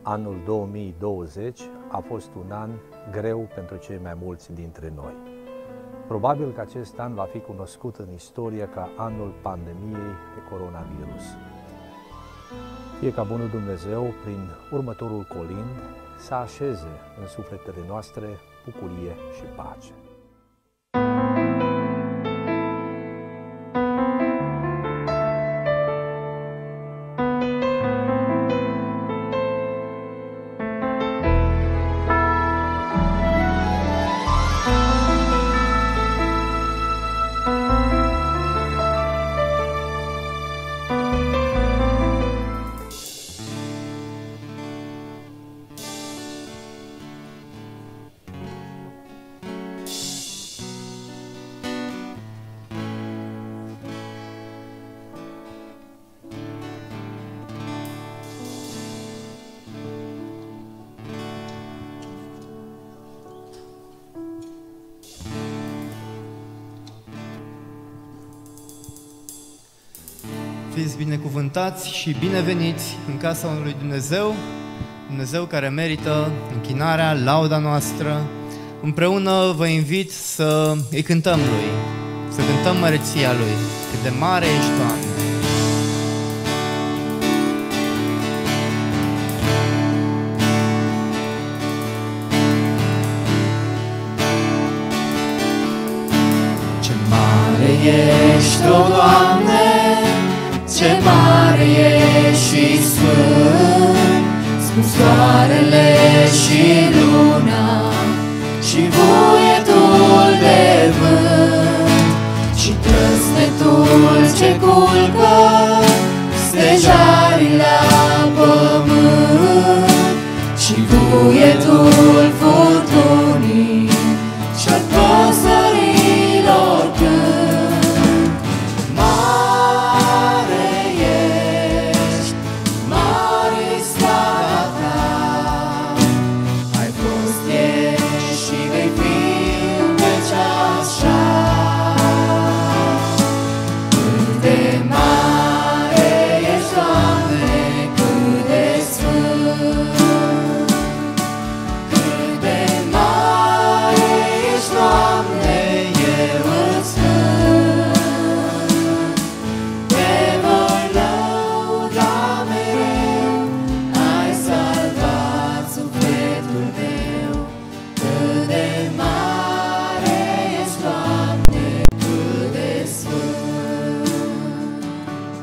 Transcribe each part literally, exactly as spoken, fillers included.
Anul două mii douăzeci a fost un an greu pentru cei mai mulți dintre noi. Probabil că acest an va fi cunoscut în istorie ca anul pandemiei de coronavirus. Fie ca Bunul Dumnezeu, prin următorul colind, să așeze în sufletele noastre bucurie și pace. Fiți binecuvântați și bineveniți în casa unui Dumnezeu, Dumnezeu care merită închinarea, lauda noastră. Împreună vă invit să îi cântăm Lui, să cântăm măreția Lui, cât de mare ești, Doamne. Ce mare ești, o Doamne, ce mare ești și sfânt, spun soarele și luna și vuietul de vânt și trăsnetul ce culcă stejarii la pământ și vuietul furtunii și-al păsărilor cânt. Mare ești, mare-i slava ta, ai fost, ești și vei fi în veci așa. Cât de mare ești, Doamne, cât de sfânt, cât de mare ești, Doamne, eu îți cânt. Te voi lăuda mereu, ai salvat sufletul meu. Cât de mare ești, Doamne, cât de sfânt.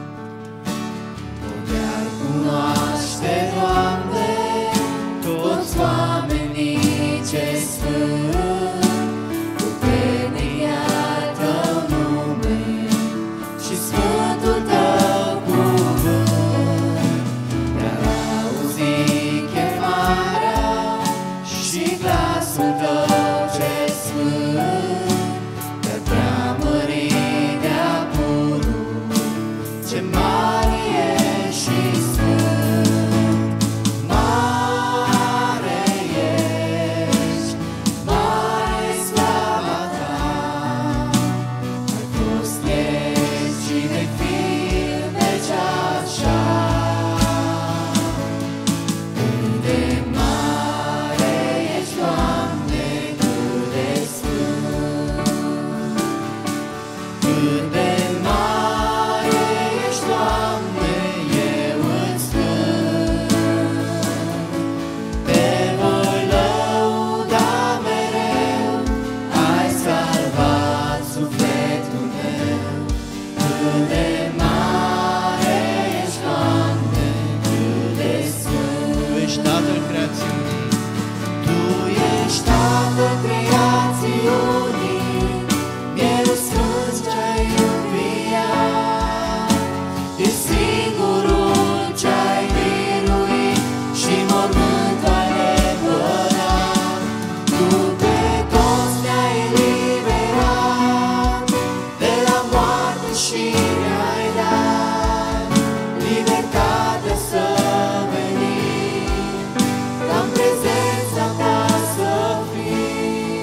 Te-ar cunoaște, Doamne, toți oamenii ce sfânt, cu venia Tău nume și sfântul Tău cuvânt. Te-ar auzi chemarea și glasul Tău ce sfânt, te-ar preamări de-a purul, ce mare ești și sfânt. Mare ești, mare-i slava Ta, ai fost, ești și vei fi în veci așa. Cât de mare ești, Doamne, cât de sfânt, cât de mare ești, Doamne, eu îți cânt. Te voi lăuda mereu, ai salvat sufletul meu. Cât de mare ești, Doamne, cât de sfânt. Tu ești Tatăl creațiunii, Tu ești Tatăl creațiunii, Mielul Sfânt ce-ai înviat. Ești singurul ce-ai biruit și mormântul ai lepădat. Tu pe toți ne-ai eliberat, de la moarte și ne-ai dat libertate să venim, ca în prezența Ta să fim.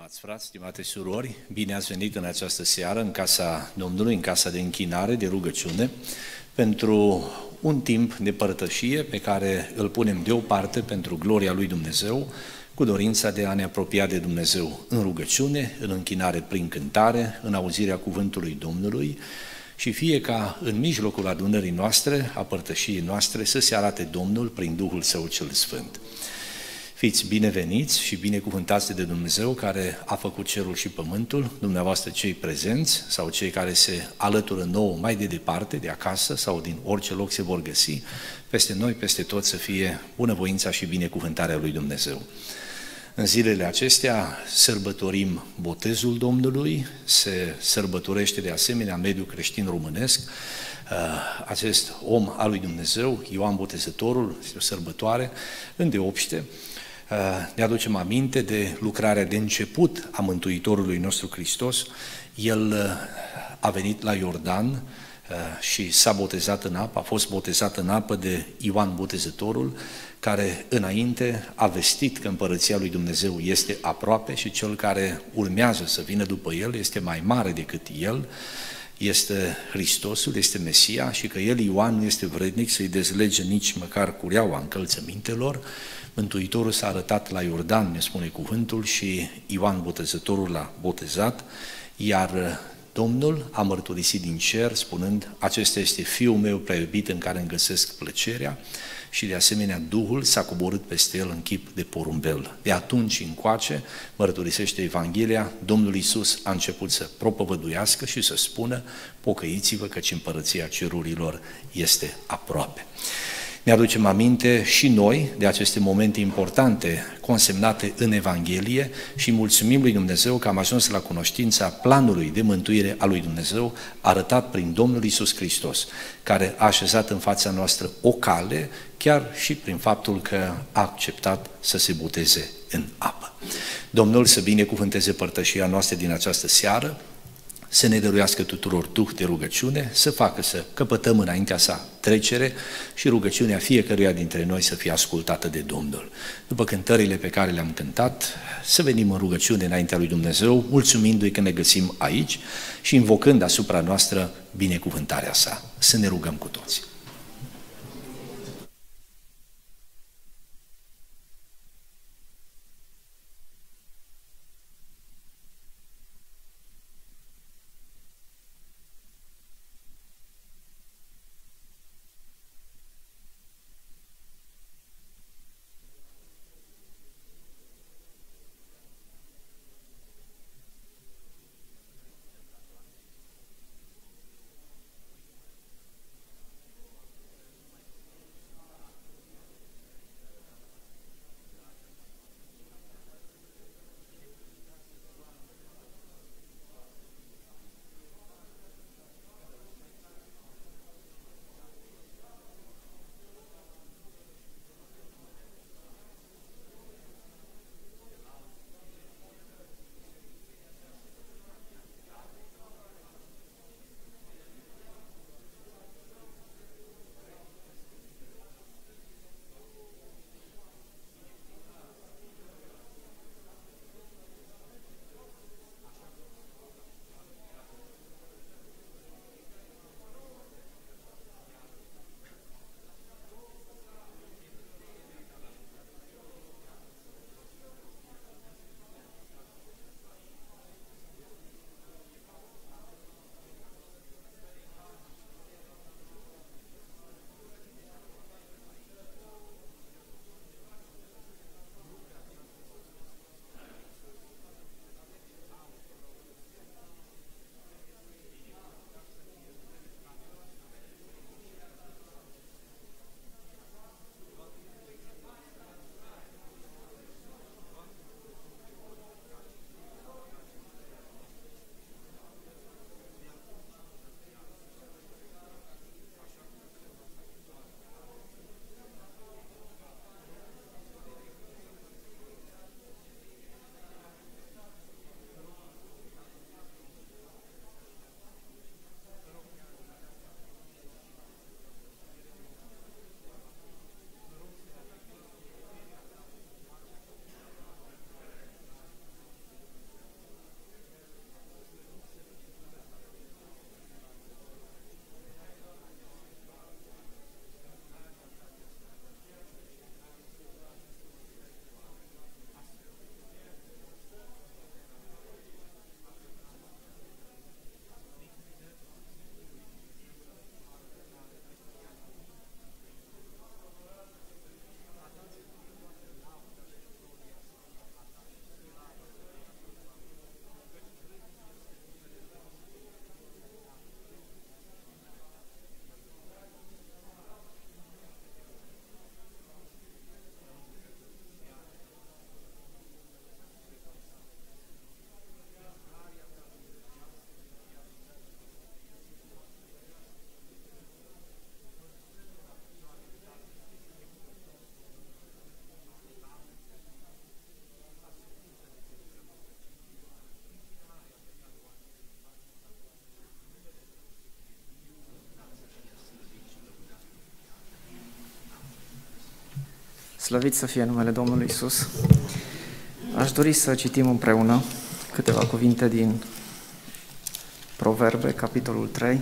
Stimați frați, stimate surori, bine ați venit în această seară în casa Domnului, în casa de închinare, de rugăciune, pentru un timp de părtășie pe care îl punem deoparte pentru gloria lui Dumnezeu, cu dorința de a ne apropia de Dumnezeu în rugăciune, în închinare prin cântare, în auzirea cuvântului Domnului și fie ca în mijlocul adunării noastre, a părtășiei noastre, să se arate Domnul prin Duhul Său cel Sfânt. Fiți bineveniți și binecuvântați de Dumnezeu care a făcut cerul și pământul, dumneavoastră cei prezenți sau cei care se alătură nouă mai de departe, de acasă sau din orice loc se vor găsi, peste noi, peste tot să fie bunăvoința și binecuvântarea lui Dumnezeu. În zilele acestea sărbătorim botezul Domnului, se sărbătorește de asemenea mediul creștin românesc, acest om al lui Dumnezeu, Ioan Botezătorul, este o sărbătoare îndeopște. Ne aducem aminte de lucrarea de început a Mântuitorului nostru Hristos. El a venit la Iordan și s-a botezat în apă, a fost botezat în apă de Ioan Botezătorul, care înainte a vestit că împărăția lui Dumnezeu este aproape și cel care urmează să vină după el este mai mare decât el, este Hristosul, este Mesia și că el, Ioan, nu este vrednic să-i dezlege nici măcar cureaua încălțămintelor. Mântuitorul s-a arătat la Iordan, ne spune cuvântul, și Ioan Botezătorul l-a botezat, iar Domnul a mărturisit din cer spunând: acesta este Fiul meu prea iubit în care îmi găsesc plăcerea, și de asemenea Duhul s-a coborât peste el în chip de porumbel. De atunci încoace, mărturisește Evanghelia, Domnul Iisus a început să propovăduiască și să spună: pocăiți-vă căci împărăția cerurilor este aproape. Ne aducem aminte și noi de aceste momente importante consemnate în Evanghelie și mulțumim lui Dumnezeu că am ajuns la cunoștința planului de mântuire a lui Dumnezeu arătat prin Domnul Iisus Hristos, care a așezat în fața noastră o cale, chiar și prin faptul că a acceptat să se boteze în apă. Domnul să binecuvânteze părtășia noastră din această seară, să ne dăruiască tuturor duh de rugăciune, să facă să căpătăm înaintea sa trecere și rugăciunea fiecăruia dintre noi să fie ascultată de Domnul. După cântările pe care le-am cântat, să venim în rugăciune înaintea lui Dumnezeu, mulțumindu-i că ne găsim aici și invocând asupra noastră binecuvântarea sa. Să ne rugăm cu toții. Slăvit să fie numele Domnului Iisus. Aș dori să citim împreună câteva cuvinte din Proverbe, capitolul trei,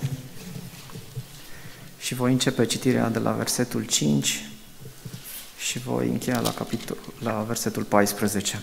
și voi începe citirea de la versetul cinci și voi încheia la, capitol, la versetul paisprezece.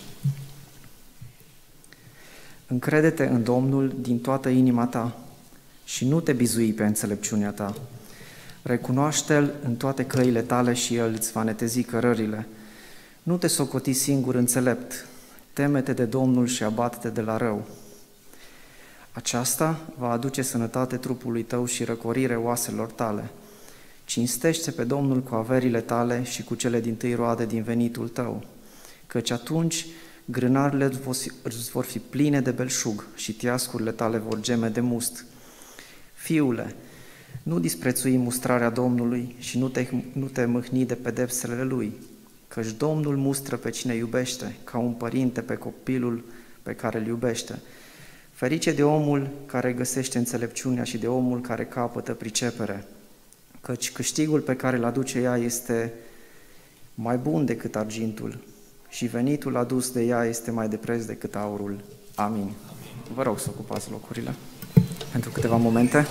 Încrede-te în Domnul din toată inima ta și nu te bizui pe înțelepciunea ta. Recunoaște-L în toate căile tale și El îți va netezi cărările. Nu te socoti singur înțelept, teme-te de Domnul și abate-te de la rău. Aceasta va aduce sănătate trupului tău și răcorire oaselor tale. Cinstește pe Domnul cu averile tale și cu cele dintâi roade din venitul tău, căci atunci grânarele îți vor fi pline de belșug și tiascurile tale vor geme de must. Fiule, nu disprețui mustrarea Domnului și nu te, nu te mâhni de pedepsele Lui, căci Domnul mustră pe cine iubește, ca un părinte pe copilul pe care îl iubește. Ferice de omul care găsește înțelepciunea și de omul care capătă pricepere, căci câștigul pe care îl aduce ea este mai bun decât argintul și venitul adus de ea este mai de preț decât aurul. Amin. Amin. Vă rog să ocupați locurile pentru câteva momente.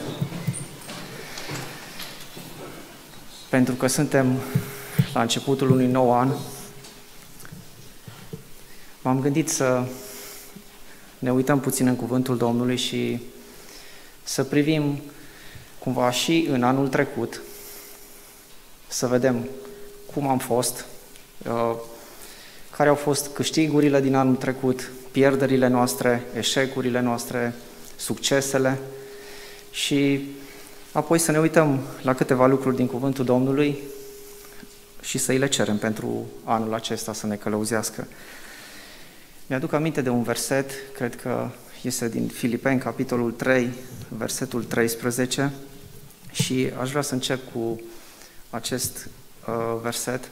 Pentru că suntem la începutul unui nou an, m-am gândit să ne uităm puțin în cuvântul Domnului și să privim cumva și în anul trecut, să vedem cum am fost, care au fost câștigurile din anul trecut, pierderile noastre, eșecurile noastre, succesele și apoi să ne uităm la câteva lucruri din cuvântul Domnului și să îi le cerem pentru anul acesta să ne călăuzească. Mi-aduc aminte de un verset, cred că este din Filipeni, capitolul trei, versetul treisprezece, și aș vrea să încep cu acest uh, verset.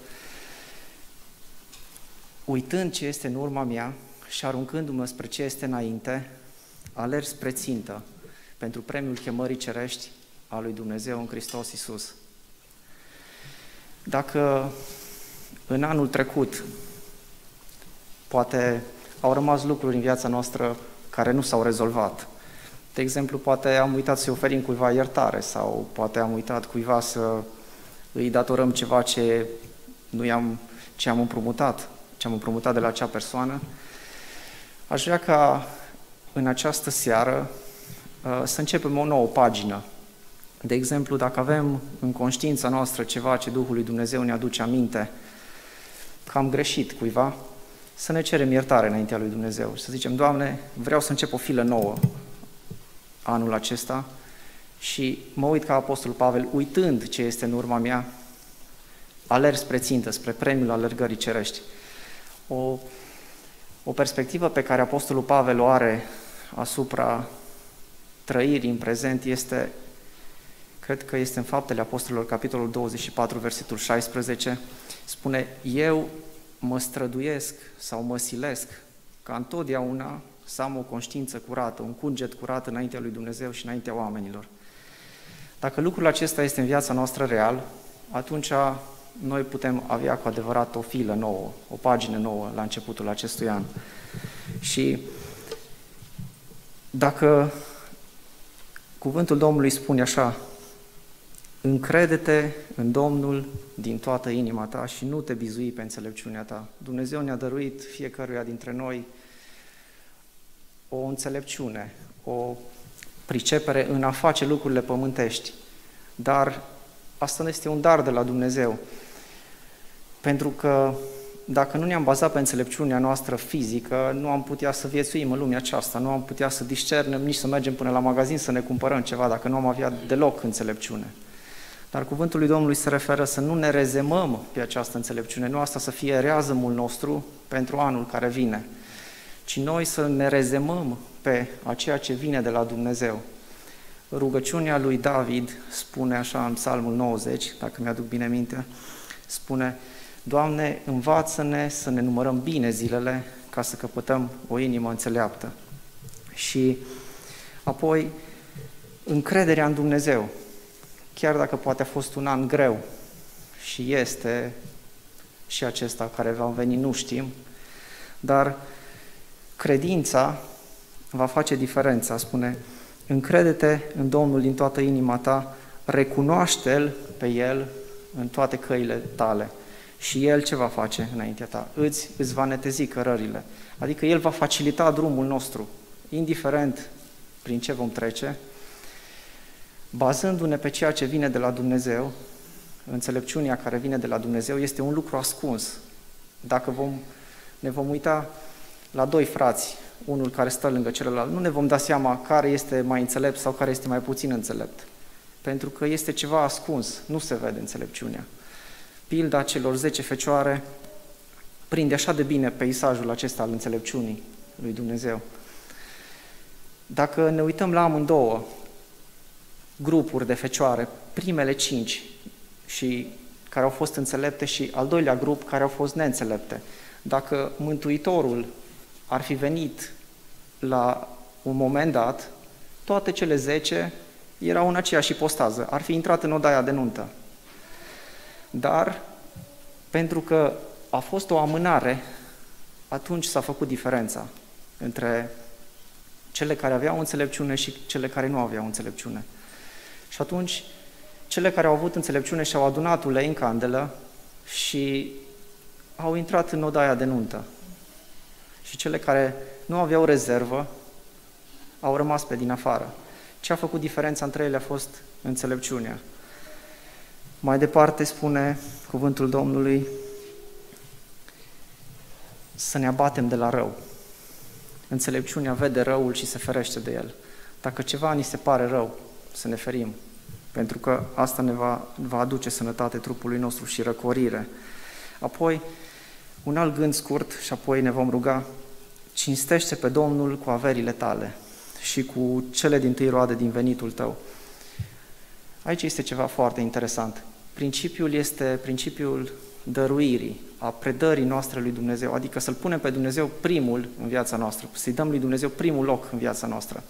Uitând ce este în urma mea și aruncându-mă spre ce este înainte, alerg spre țintă pentru premiul chemării cerești a lui Dumnezeu în Hristos Iisus. Dacă în anul trecut poate au rămas lucruri în viața noastră care nu s-au rezolvat, de exemplu, poate am uitat să-i oferim cuiva iertare sau poate am uitat cuiva să îi datorăm ceva ce nu i-am, ce am împrumutat, ce am împrumutat de la acea persoană, aș vrea ca în această seară să începem o nouă pagină. De exemplu, dacă avem în conștiința noastră ceva ce Duhul lui Dumnezeu ne aduce aminte, că am greșit cuiva, să ne cerem iertare înaintea lui Dumnezeu și să zicem, Doamne, vreau să încep o filă nouă anul acesta și mă uit ca Apostolul Pavel, uitând ce este în urma mea, alerg spre țintă, spre premiul alergării cerești. O, o perspectivă pe care Apostolul Pavel o are asupra trăirii în prezent este, cred că este în Faptele Apostolilor, capitolul douăzeci și patru, versetul șaisprezece, spune, eu mă străduiesc sau mă silesc ca întotdeauna să am o conștiință curată, un cuget curat înaintea lui Dumnezeu și înaintea oamenilor. Dacă lucrul acesta este în viața noastră real, atunci noi putem avea cu adevărat o filă nouă, o pagină nouă la începutul acestui an. Și dacă cuvântul Domnului spune așa, încrede-te în Domnul din toată inima ta și nu te bizui pe înțelepciunea ta. Dumnezeu ne-a dăruit fiecăruia dintre noi o înțelepciune, o pricepere în a face lucrurile pământești. Dar asta este un dar de la Dumnezeu. Pentru că dacă nu ne-am bazat pe înțelepciunea noastră fizică, nu am putea să viețuim în lumea aceasta, nu am putea să discernem, nici să mergem până la magazin să ne cumpărăm ceva, dacă nu am avea deloc înțelepciune. Dar cuvântul lui Domnului se referă să nu ne rezemăm pe această înțelepciune, nu asta să fie reazămul nostru pentru anul care vine, ci noi să ne rezemăm pe aceea ce vine de la Dumnezeu. Rugăciunea lui David spune așa în Psalmul nouăzeci, dacă mi-aduc bine minte, spune, Doamne, învață-ne să ne numărăm bine zilele ca să căpătăm o inimă înțeleaptă. Și apoi încrederea în Dumnezeu, chiar dacă poate a fost un an greu și este și acesta care va veni nu știm, dar credința va face diferența, spune, încrede-te în Domnul din toată inima ta, recunoaște-L pe El în toate căile tale și El ce va face înaintea ta? Îți, îți va netezi cărările, adică El va facilita drumul nostru, indiferent prin ce vom trece, bazându-ne pe ceea ce vine de la Dumnezeu. Înțelepciunea care vine de la Dumnezeu este un lucru ascuns. Dacă vom, ne vom uita la doi frați, unul care stă lângă celălalt, nu ne vom da seama care este mai înțelept sau care este mai puțin înțelept. Pentru că este ceva ascuns, nu se vede înțelepciunea. Pilda celor zece fecioare prinde așa de bine peisajul acesta al înțelepciunii lui Dumnezeu. Dacă ne uităm la amândouă grupuri de fecioare, primele cinci și care au fost înțelepte și al doilea grup care au fost neînțelepte, dacă Mântuitorul ar fi venit la un moment dat, toate cele zece erau în aceeași ipostază, ar fi intrat în odaia de nuntă. Dar, pentru că a fost o amânare, atunci s-a făcut diferența între cele care aveau înțelepciune și cele care nu aveau înțelepciune. Și atunci, cele care au avut înțelepciune și-au adunat ulei în candelă și au intrat în odaia de nuntă. Și cele care nu aveau rezervă au rămas pe din afară. Ce a făcut diferența între ele a fost înțelepciunea. Mai departe spune cuvântul Domnului să ne abatem de la rău. Înțelepciunea vede răul și se ferește de el. Dacă ceva ni se pare rău, să ne ferim, pentru că asta ne va, va aduce sănătate trupului nostru și răcorire. Apoi, un alt gând scurt și apoi ne vom ruga: cinstește pe Domnul cu averile tale și cu cele dintâi roade din venitul tău. Aici este ceva foarte interesant. Principiul este principiul dăruirii, a predării noastre lui Dumnezeu, adică să-L punem pe Dumnezeu primul în viața noastră, să-i dăm lui Dumnezeu primul loc în viața noastră.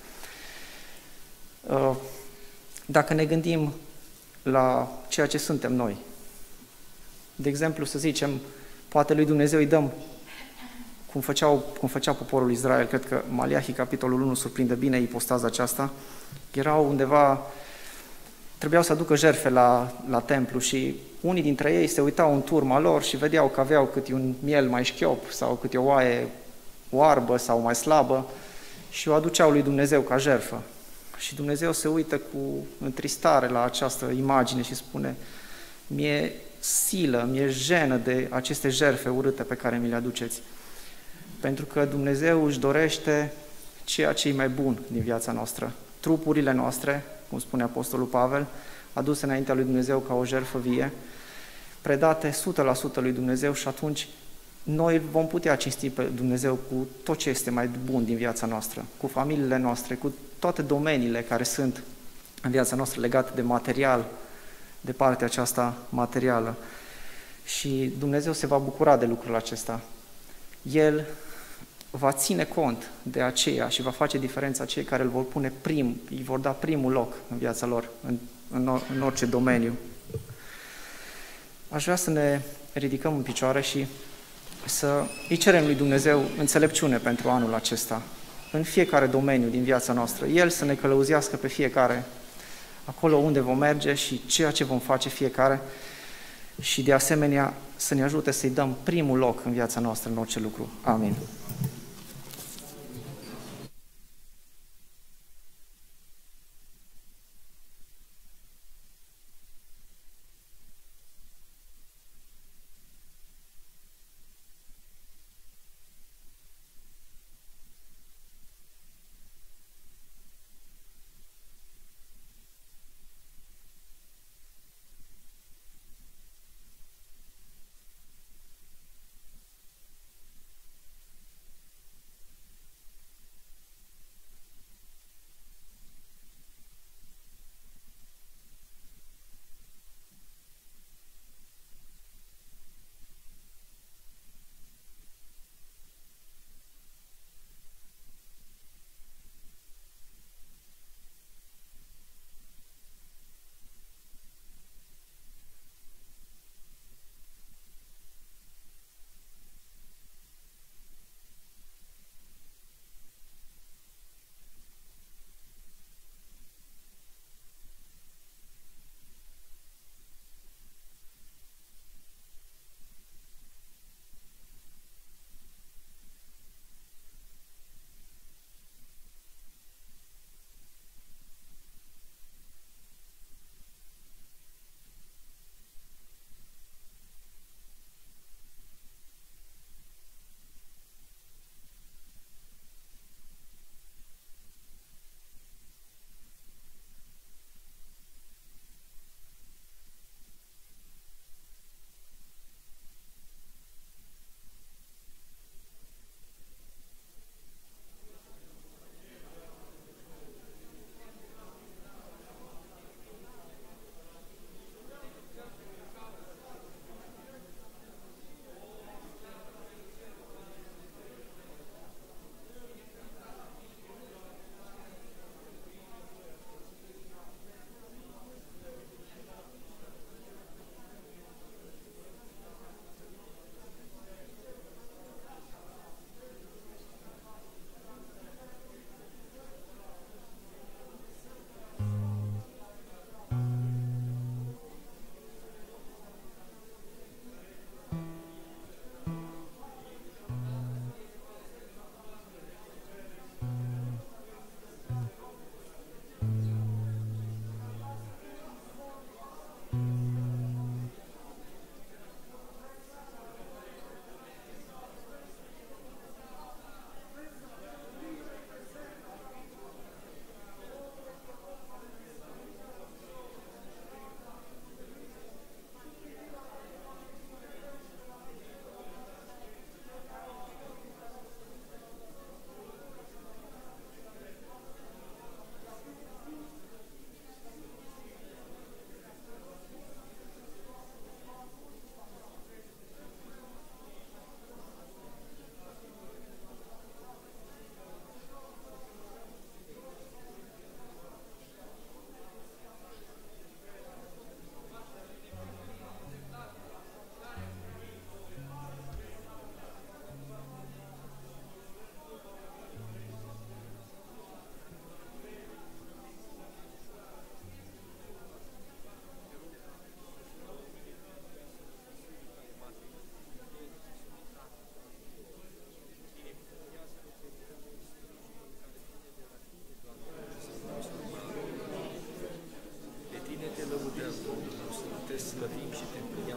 Dacă ne gândim la ceea ce suntem noi, de exemplu, să zicem, poate lui Dumnezeu îi dăm, cum, făceau, cum făcea poporul Israel, cred că Maliahi, capitolul unu, surprinde bine ipostaza aceasta, erau undeva, trebuiau să aducă jertfe la, la templu și unii dintre ei se uitau în turma lor și vedeau că aveau câte un miel mai șchiop sau câte o oaie oarbă sau mai slabă și o aduceau lui Dumnezeu ca jertfă. Și Dumnezeu se uită cu întristare la această imagine și spune: mi-e silă, mi-e jenă de aceste jertfe urâte pe care mi le aduceți. Pentru că Dumnezeu își dorește ceea ce e mai bun din viața noastră. Trupurile noastre, cum spune Apostolul Pavel, aduse înaintea lui Dumnezeu ca o jertfă vie, predate o sută la sută lui Dumnezeu și atunci noi vom putea cinsti pe Dumnezeu cu tot ce este mai bun din viața noastră, cu familiile noastre, cu toate domeniile care sunt în viața noastră legate de material, de partea aceasta materială. Și Dumnezeu se va bucura de lucrul acesta. El va ține cont de aceea și va face diferența cei care îl vor pune prim, îi vor da primul loc în viața lor, în, în, în orice domeniu. Aș vrea să ne ridicăm în picioare și să îi cerem lui Dumnezeu înțelepciune pentru anul acesta, în fiecare domeniu din viața noastră. El să ne călăuzească pe fiecare, acolo unde vom merge și ceea ce vom face fiecare și de asemenea să ne ajute să-i dăm primul loc în viața noastră în orice lucru. Amin.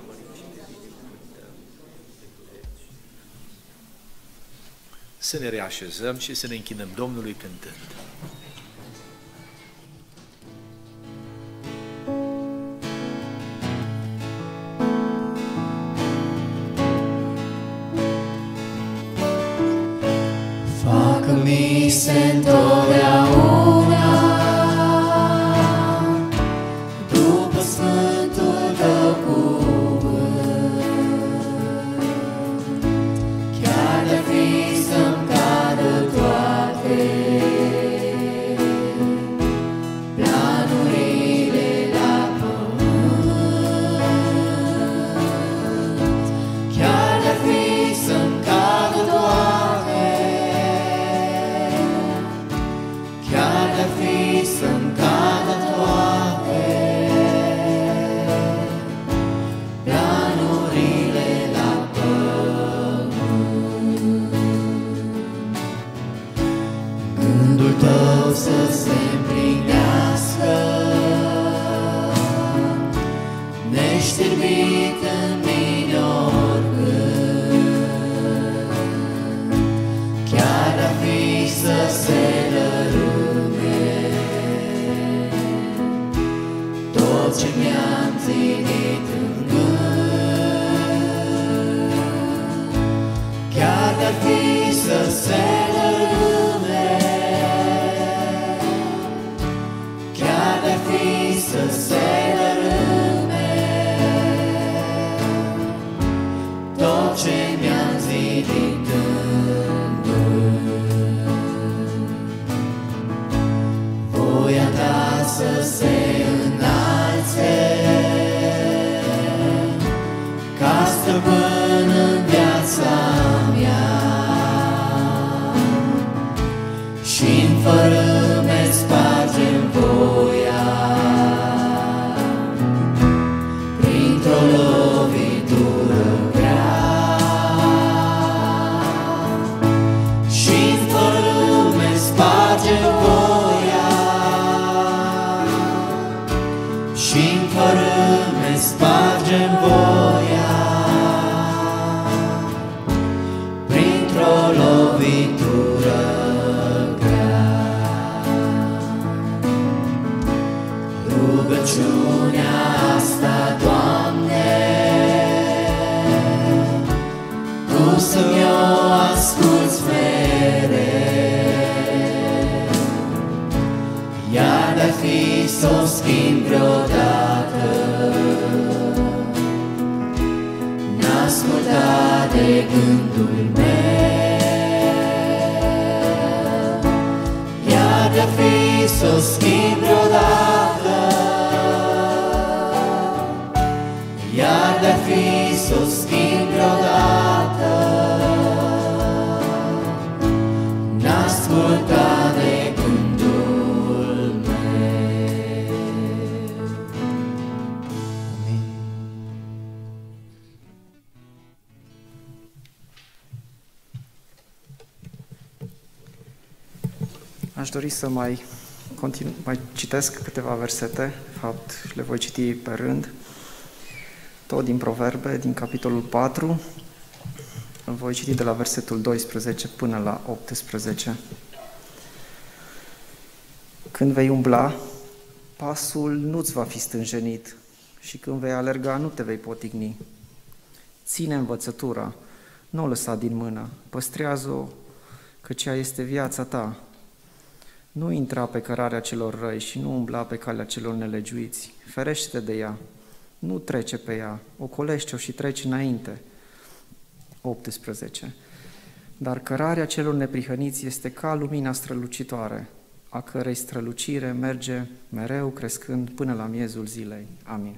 Să ne reașezăm și să ne închinăm Domnului cântând. Facă-mi se întotdeauna după Sfântul Tău cuvânt, chiar de-ar fi să-mi cadă toate planurile la pământ, chiar de-ar fi să-mi cadă toate, chiar de-ar fi să-mi cadă toate planurile la pământ. Gândul Tău să se împlinească, neștirbit în mine oricând, chiar de-ar fi să se dărâme tot ce mi-am ținut în gând, chiar de-ar fi să se dărâme, chiar de-ar fi să se dărâme tot ce mi-am zidit în gând. Voia Ta să se înalțe ca stăpân în viața mea și-n fărâme spargem voia printr-o lovitură grea, și-n fărâme spargem voia, și-n fărâme spargem voia printr-o lovitură grea. Rugăciunea asta, Doamne, Tu să-mi o asculți mereu, iar de-ar fi să o schimb vreodată, n-asculta de gândul meu, iar de-ar fi să o schimb vreodată, iar de-ar fi să o schimb vreodată, n-asculta de gândul meu. Amin. Aș dori să mai, continu, mai citesc câteva versete, de fapt le voi citi pe rând, tot din Proverbe, din capitolul patru, îl voi citi de la versetul doisprezece până la optsprezece. Când vei umbla, pasul nu-ți va fi stânjenit și când vei alerga, nu te vei potigni. Ține învățătura, nu o lăsa din mână, păstrează-o, căci ea este viața ta. Nu intra pe cărarea celor răi și nu umbla pe calea celor nelegiuiți. Ferește-te de ea, nu trece pe ea, ocolește-o și treci înainte. optsprezece. Dar cărarea celor neprihăniți este ca lumina strălucitoare, a cărei strălucire merge mereu crescând până la miezul zilei. Amin.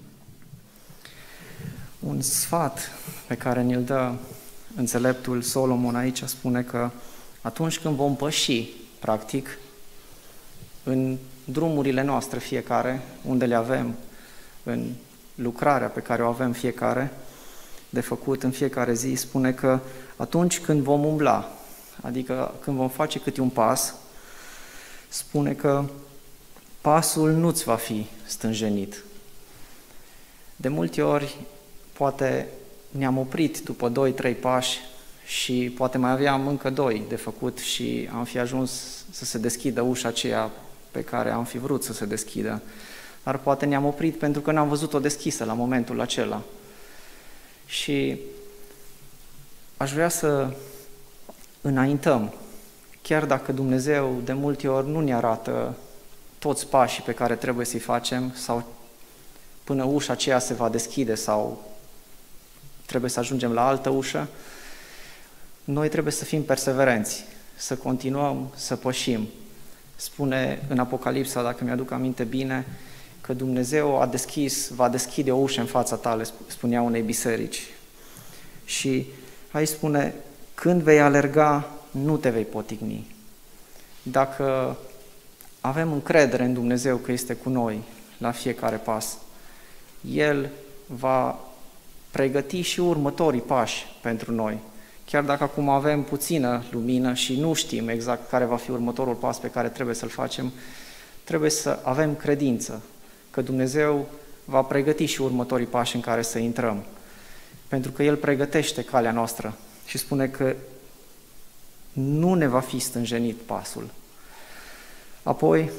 Un sfat pe care ne-l dă înțeleptul Solomon aici spune că atunci când vom păși, practic, în drumurile noastre fiecare, unde le avem, în lucrarea pe care o avem fiecare, de făcut în fiecare zi, spune că atunci când vom umbla, adică când vom face câte un pas, spune că pasul nu-ți va fi stânjenit. De multe ori poate ne-am oprit după doi trei pași și poate mai aveam încă doi de făcut și am fi ajuns să se deschidă ușa aceea pe care am fi vrut să se deschidă. Dar poate ne-am oprit pentru că n-am văzut-o deschisă la momentul acela. Și aș vrea să înaintăm, chiar dacă Dumnezeu de multe ori nu ne arată toți pașii pe care trebuie să-i facem sau până ușa aceea se va deschide sau trebuie să ajungem la altă ușă, noi trebuie să fim perseverenți, să continuăm să pășim. Spune în Apocalipsa, dacă mi-aduc aminte bine, că Dumnezeu a deschis, va deschide o ușă în fața ta, spunea unei biserici. Și aici spune, când vei alerga, nu te vei poticni. Dacă avem încredere în Dumnezeu că este cu noi la fiecare pas, El va pregăti și următorii pași pentru noi. Chiar dacă acum avem puțină lumină și nu știm exact care va fi următorul pas pe care trebuie să-l facem, trebuie să avem credință că Dumnezeu va pregăti și următorii pași în care să intrăm. Pentru că El pregătește calea noastră și spune că nu ne va fi stânjenit pasul. Apoi,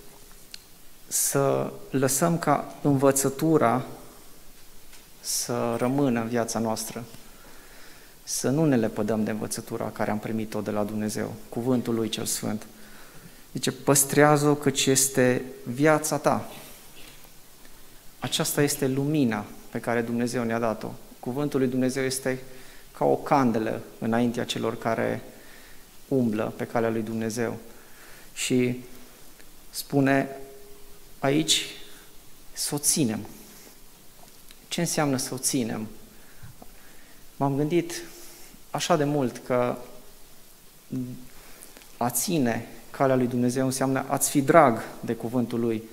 să lăsăm ca învățătura să rămână în viața noastră. Să nu ne lepădăm de învățătura care am primit-o de la Dumnezeu, cuvântul Lui cel Sfânt. Zice, păstrează-o căci este viața ta. Aceasta este lumina pe care Dumnezeu ne-a dat-o. Cuvântul lui Dumnezeu este ca o candelă înaintea celor care umblă pe calea lui Dumnezeu. Și spune aici să o ținem. Ce înseamnă să o ținem? M-am gândit așa de mult că a ține calea lui Dumnezeu înseamnă a-ți fi drag de cuvântul Lui.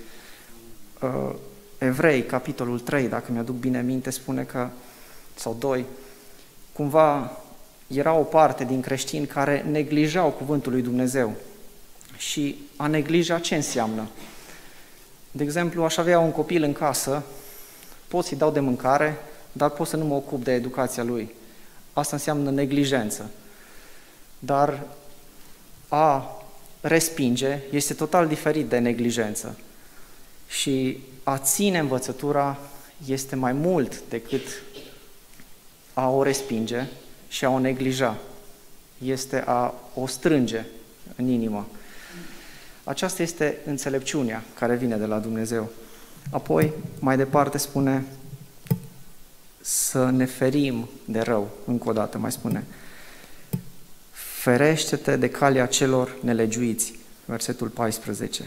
Evrei, capitolul trei, dacă mi-aduc bine minte, spune că, sau doi, cumva era o parte din creștini care neglijau cuvântul lui Dumnezeu. Și a neglija ce înseamnă? De exemplu, aș avea un copil în casă, pot să-i dau de mâncare, dar pot să nu mă ocup de educația lui. Asta înseamnă neglijență. Dar a respinge este total diferit de neglijență. Și a ține învățătura este mai mult decât a o respinge și a o neglija. Este a o strânge în inimă. Aceasta este înțelepciunea care vine de la Dumnezeu. Apoi, mai departe spune să ne ferim de rău. Încă o dată mai spune. Ferește-te de calea celor nelegiuiți. Versetul paisprezece.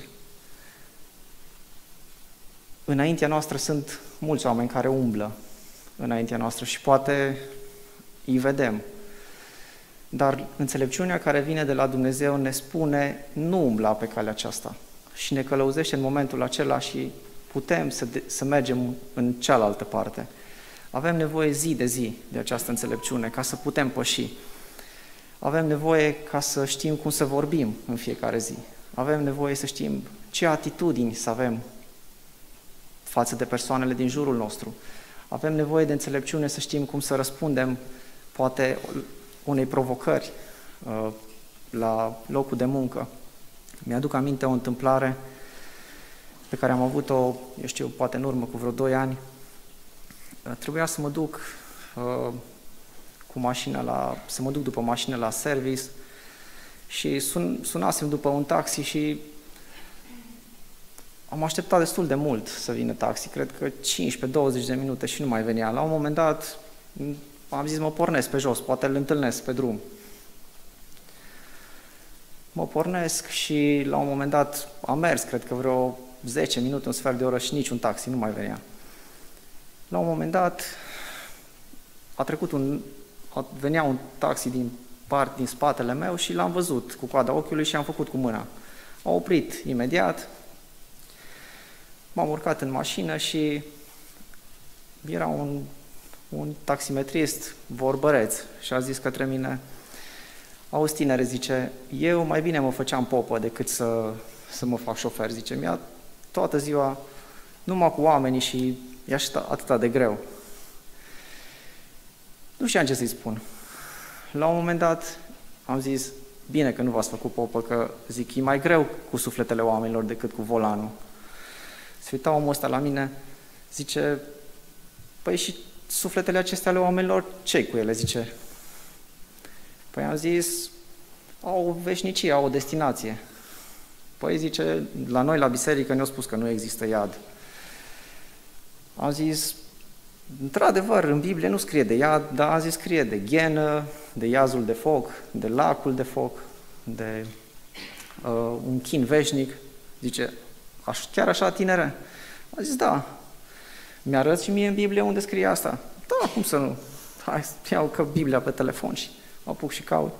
Înaintea noastră sunt mulți oameni care umblă înaintea noastră și poate îi vedem. Dar înțelepciunea care vine de la Dumnezeu ne spune nu umbla pe calea aceasta și ne călăuzește în momentul acela și putem să, de, să mergem în cealaltă parte. Avem nevoie zi de zi de această înțelepciune ca să putem păși. Avem nevoie ca să știm cum să vorbim în fiecare zi. Avem nevoie să știm ce atitudini să avem față de persoanele din jurul nostru. Avem nevoie de înțelepciune să știm cum să răspundem poate unei provocări uh, la locul de muncă. Mi-aduc aminte o întâmplare pe care am avut-o, eu știu, poate în urmă cu vreo doi ani. Uh, trebuia să mă duc uh, cu mașina la, să mă duc după mașină la service și sun, sunasem după un taxi și am așteptat destul de mult să vină taxi, cred că cincisprezece douăzeci de minute și nu mai venea. La un moment dat am zis, mă pornesc pe jos, poate îl întâlnesc pe drum. Mă pornesc și la un moment dat am mers, cred că vreo zece minute, un sfert de oră și niciun taxi nu mai venea. La un moment dat a trecut un, a, venea un taxi din, part, din spatele meu și l-am văzut cu coada ochiului și am făcut cu mâna. A oprit imediat, m-am urcat în mașină și era un, un taximetrist vorbăreț și a zis către mine, auzi tinere, zice, eu mai bine mă făceam popă decât să, să mă fac șofer, zice, mi-a toată ziua numai cu oamenii și e atât de greu. Nu știam ce să-i spun. La un moment dat am zis, bine că nu v-ați făcut popă, că zic, e mai greu cu sufletele oamenilor decât cu volanul. Se uita omul ăsta la mine, zice, păi și sufletele acestea ale oamenilor, ce cu ele, zice? Păi am zis, au o veșnicie, au o destinație. Păi zice, la noi la biserică ne-au spus că nu există iad. Am zis, într-adevăr, în Biblie nu scrie de iad, dar am zis scrie de ghenă, de iazul de foc, de lacul de foc, de uh, un chin veșnic. Zice, aș, chiar așa, tinere? Am zis, da. Mi-arăți și mie în Biblie unde scrie asta? Da, cum să nu? Hai, iau că Biblia pe telefon și mă apuc și caut.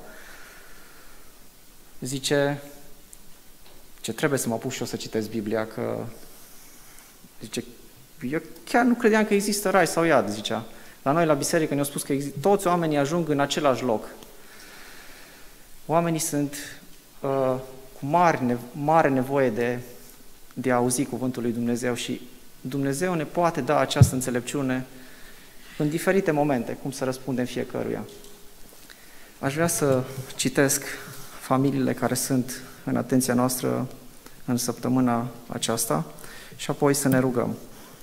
Zice, ce trebuie să mă apuc și eu să citesc Biblia, că zice, eu chiar nu credeam că există rai sau iad, zicea. La noi la biserică ne-au spus că exist- toți oamenii ajung în același loc. Oamenii sunt uh, cu mare, ne- mare nevoie de, de a auzi cuvântul lui Dumnezeu și Dumnezeu ne poate da această înțelepciune în diferite momente, cum să răspundem fiecăruia. Aș vrea să citesc familiile care sunt în atenția noastră în săptămâna aceasta și apoi să ne rugăm.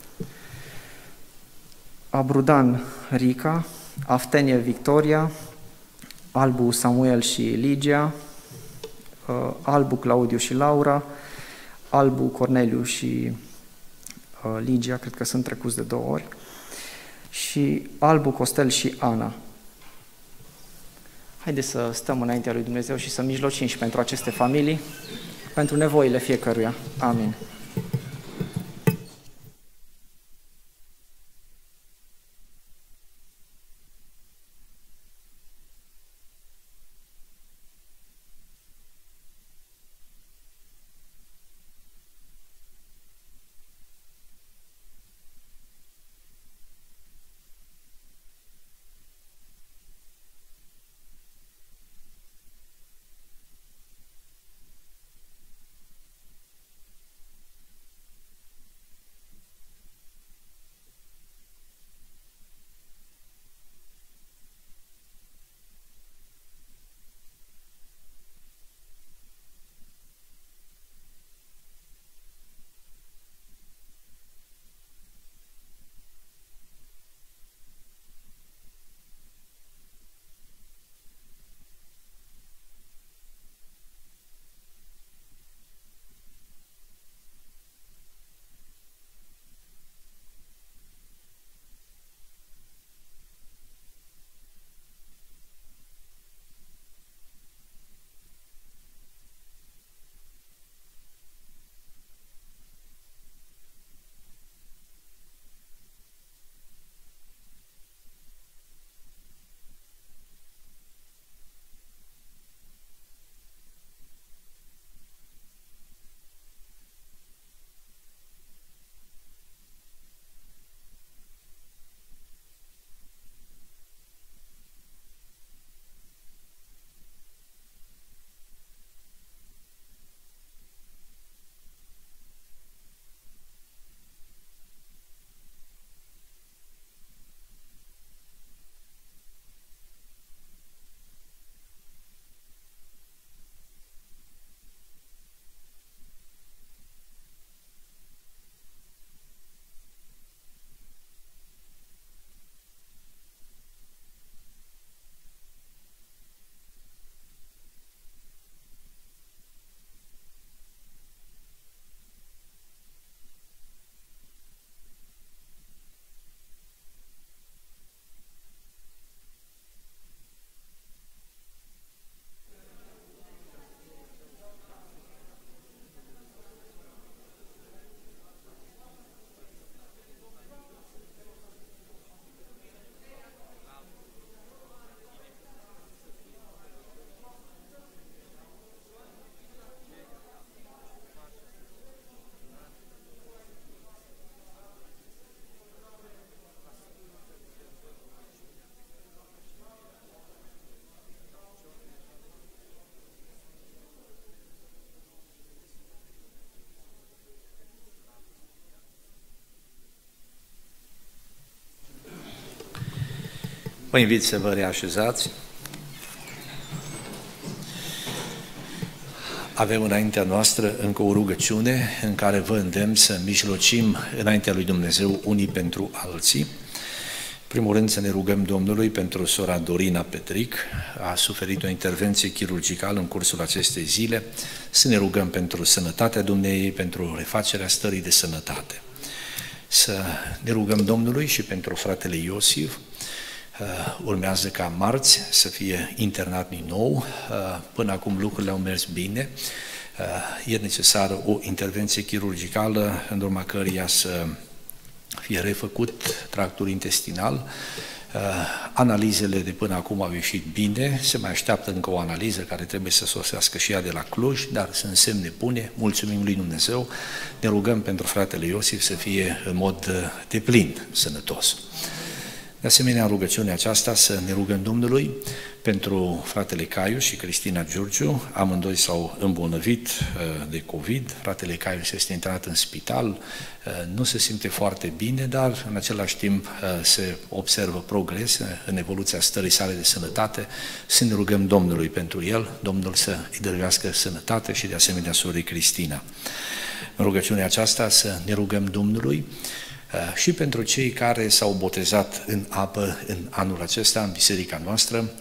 Abrudan Rica, Aftenie Victoria, Albu Samuel și Ligia, Albu Claudiu și Laura, Albu Corneliu și Ligia, cred că sunt trecuți de două ori, și Albu Costel și Ana. Haideți să stăm înaintea lui Dumnezeu și să mijlocim și pentru aceste familii, pentru nevoile fiecăruia. Amin. Vă invit să vă reașezați. Avem înaintea noastră încă o rugăciune în care vă îndemn să mijlocim înaintea lui Dumnezeu unii pentru alții. În primul rând să ne rugăm Domnului pentru sora Dorina Petric, a suferit o intervenție chirurgicală în cursul acestei zile, să ne rugăm pentru sănătatea dumneei, pentru refacerea stării de sănătate. Să ne rugăm Domnului și pentru fratele Iosif, urmează ca marți să fie internat din nou, până acum lucrurile au mers bine, e necesară o intervenție chirurgicală în urma căreia să fie refăcut tractul intestinal. Analizele de până acum au ieșit bine, se mai așteaptă încă o analiză care trebuie să sosească și ea de la Cluj, dar sunt semne bune, mulțumim lui Dumnezeu, ne rugăm pentru fratele Iosif să fie în mod deplin sănătos. De asemenea, în rugăciunea aceasta să ne rugăm Domnului pentru fratele Caiu și Cristina Giurgiu, amândoi s-au îmbolnăvit de COVID, fratele Caiu este intrat în spital, nu se simte foarte bine, dar în același timp se observă progres în evoluția stării sale de sănătate, să ne rugăm Domnului pentru el, Domnul să îi dăruiască sănătate și de asemenea sorii Cristina. În rugăciunea aceasta să ne rugăm Domnului și pentru cei care s-au botezat în apă în anul acesta, în biserica noastră,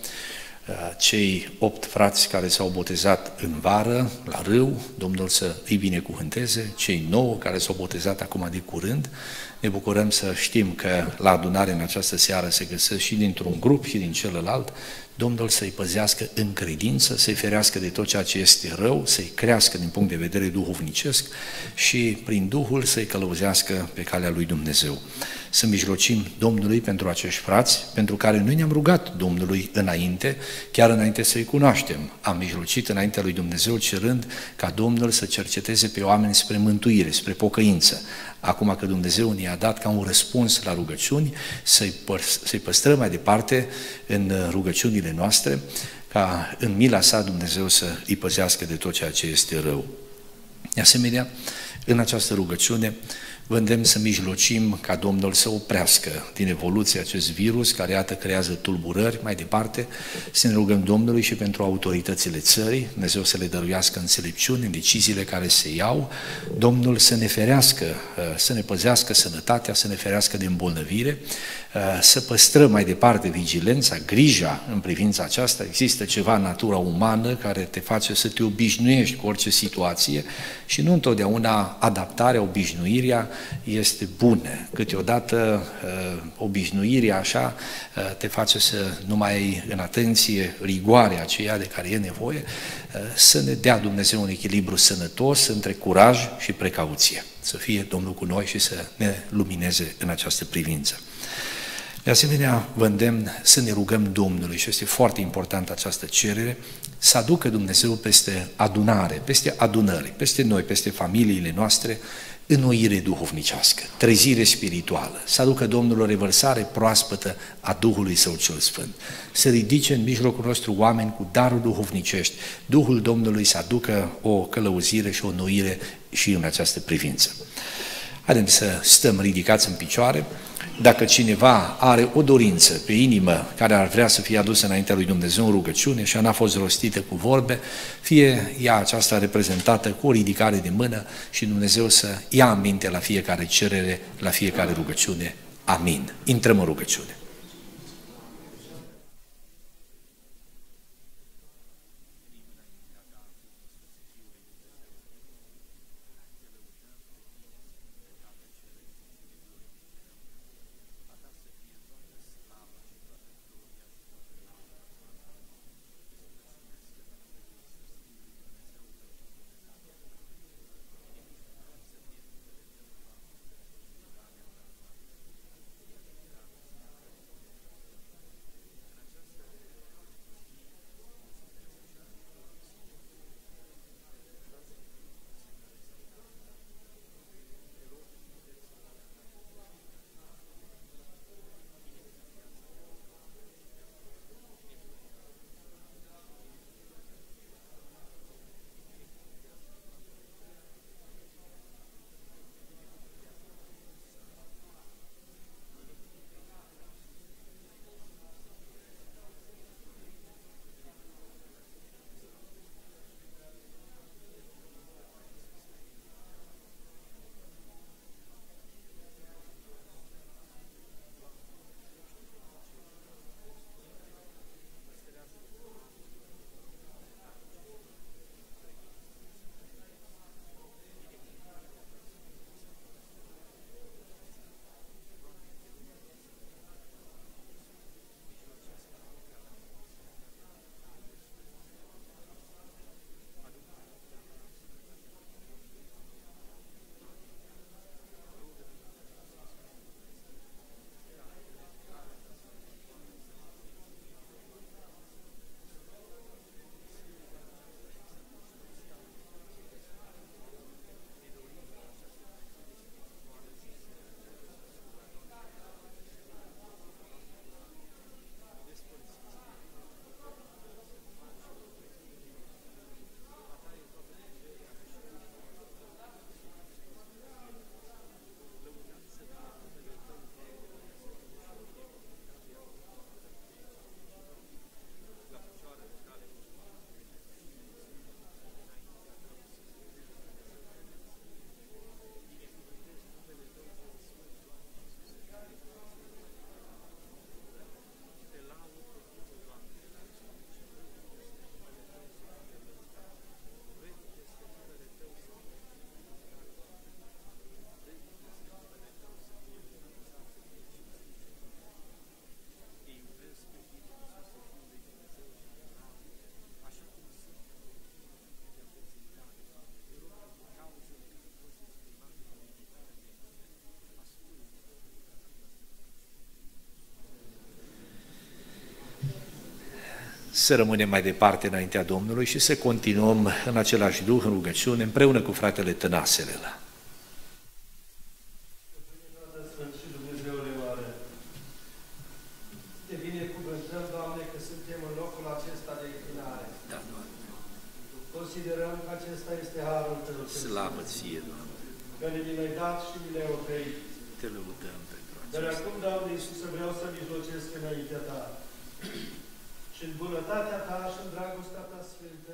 cei opt frați care s-au botezat în vară, la râu, Domnul să îi binecuvânteze, cei nouă care s-au botezat acum de curând, ne bucurăm să știm că la adunare în această seară se găsesc și dintr-un grup și din celălalt, Domnul să-i păzească în credință, să-i ferească de tot ceea ce este rău, să-i crească din punct de vedere duhovnicesc și prin Duhul să-i călăuzească pe calea lui Dumnezeu. Să mijlocim Domnului pentru acești frați, pentru care noi ne-am rugat Domnului înainte, chiar înainte să-i cunoaștem. Am mijlocit înaintea lui Dumnezeu cerând ca Domnul să cerceteze pe oameni spre mântuire, spre pocăință. Acum că Dumnezeu ne-a dat ca un răspuns la rugăciuni, să-i, să-i păstrăm mai departe în rugăciunile noastre, ca în mila sa Dumnezeu să îi păzească de tot ceea ce este rău. De asemenea, în această rugăciune, vă îndemn să mijlocim ca Domnul să oprească din evoluție acest virus care, iată, creează tulburări mai departe, să ne rugăm Domnului și pentru autoritățile țării, Dumnezeu să le dăruiască înțelepciune în deciziile care se iau, Domnul să ne ferească, să ne păzească sănătatea, să ne ferească de îmbolnăvire, să păstrăm mai departe vigilența, grija în privința aceasta. Există ceva în natura umană care te face să te obișnuiești cu orice situație și nu întotdeauna adaptarea, obișnuirea este bună. Câteodată obișnuirea așa te face să nu mai ai în atenție rigoarea aceea de care e nevoie, să ne dea Dumnezeu un echilibru sănătos între curaj și precauție. Să fie Domnul cu noi și să ne lumineze în această privință. De asemenea, vă îndemn să ne rugăm Domnului, și este foarte importantă această cerere, să aducă Dumnezeu peste adunare, peste adunări, peste noi, peste familiile noastre, înnoire duhovnicească, trezire spirituală, să aducă Domnul o revărsare proaspătă a Duhului Său cel Sfânt, să ridice în mijlocul nostru oameni cu daruri duhovnicești, Duhul Domnului să aducă o călăuzire și o înnoire și în această privință. Haideți să stăm ridicați în picioare. Dacă cineva are o dorință pe inimă care ar vrea să fie adusă înaintea lui Dumnezeu în rugăciune și n-a fost rostită cu vorbe, fie ea aceasta reprezentată cu o ridicare de mână și Dumnezeu să ia aminte la fiecare cerere, la fiecare rugăciune. Amin. Intrăm în rugăciune. să rămânem mai departe înaintea Domnului și să continuăm în același duh, în rugăciune, împreună cu fratele Tănase Lela. Te binecuvântăm, Doamne, că suntem în locul acesta de închinare. Da, Doamne. Considerăm că acesta este harul Tău. Slavă Ție, Doamne. Că ne mi-l-ai dat și mi l-ai oferit. Te lăudăm pentru acesta. Dar acum, Doamne Iisuse, vreau să mijlocesc înaintea Ta. Și în bunătatea Ta și în dragostea Ta sfântă,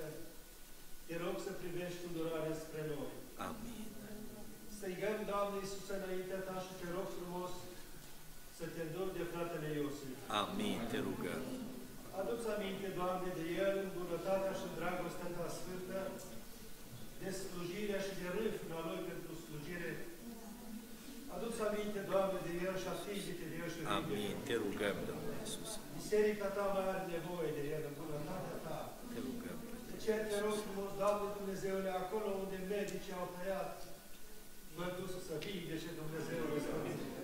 te rog să privești cu durare spre noi. Amin. Strigăm, Doamne Iisuse, înaintea Ta și te rog frumos să te înduri de fratele Iosif. Amin, te rugăm. Adu-ți aminte, Doamne, de el în bunătatea și în dragostea Ta sfântă, de slujirea și de râvna lui pentru slujire. Adu-ți aminte, Doamne, de el și atinge-te de el și vindecă. Amin, te rugăm, Doamne Iisus. Biserica Ta mai are nevoie de el în bunătatea Ta. Te rugăm. De ce te rog frumos, Doamne Dumnezeule, acolo unde medicii au tăiat bădusul să vindece Dumnezeule să vindece.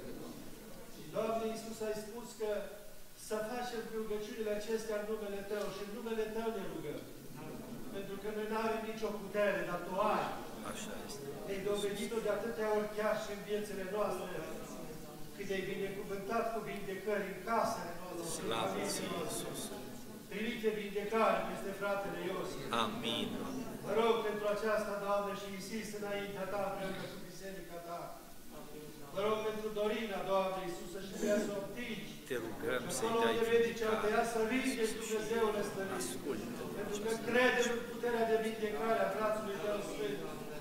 Doamne Iisus, ai spus că să facem rugăciunile acestea în numele Tău și în numele Tău ne rugăm. Pentru că noi nu avem nicio putere, dar Tu ai. Așa este. Ai dovedit-o de atâtea ori chiar și în viețile noastre, cât ai binecuvântat cu vindecări în casele noastre. Slavă Ție, Iisus. Trimite vindecare peste fratele Iosif. Amin. Mă rog pentru aceasta, Doamne, și insist înaintea Ta, împreună cu biserica Ta. Mă rog pentru Dorina, Doamne Iisuse, și vrea să obtingi. Te rugăm să-i Acolo dai unde medici au tăiat să vindești Dumnezeule stărit. Ascultă. Pentru că credem în puterea de vindecare a brațului Tău Sfânt.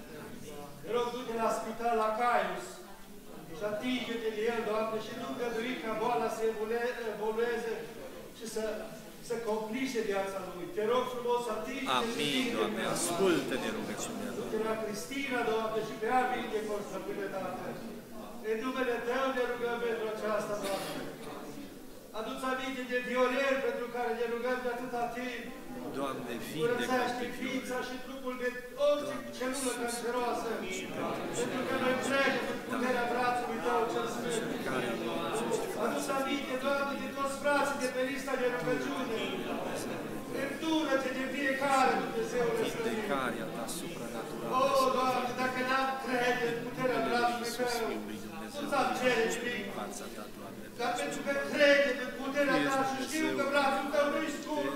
Te rog, du-te la spital la Caius și atinge-te de el, Doamne, și nu îngădui ca boala să evolueze și să, să complice viața lui. Te rog frumos, atinge-te. Amin, Doamne, ascultă-ne rugăciunea, Du-te Doamne. la Cristina, Doamne, și pe ea vindecor, stăpâne Tată. În numele Tău ne rugăm pentru aceasta, Doamne. Adu-ți aminte de Viorel, pentru care ne rugăm de atâta timp. Doamne, Curățește vindecă-te, ființa și trupul de orice celulă canceroasă. Pentru că noi credem în puterea brațului Tău cel Sfânt. Adu-ți aminte, Doamne, de toți frații de pe lista de rugăciune. Îndură-te de fiecare, Dumnezeule Sfânt. vindecarea Ta supranaturală. O, Doamne, dacă n-am crede în puterea brațului Tău, nu-ți am cere nimic. Fața Ta, Doamne, Dar pentru că credem în puterea Ta și știu că brațul Tău nu-i scurt,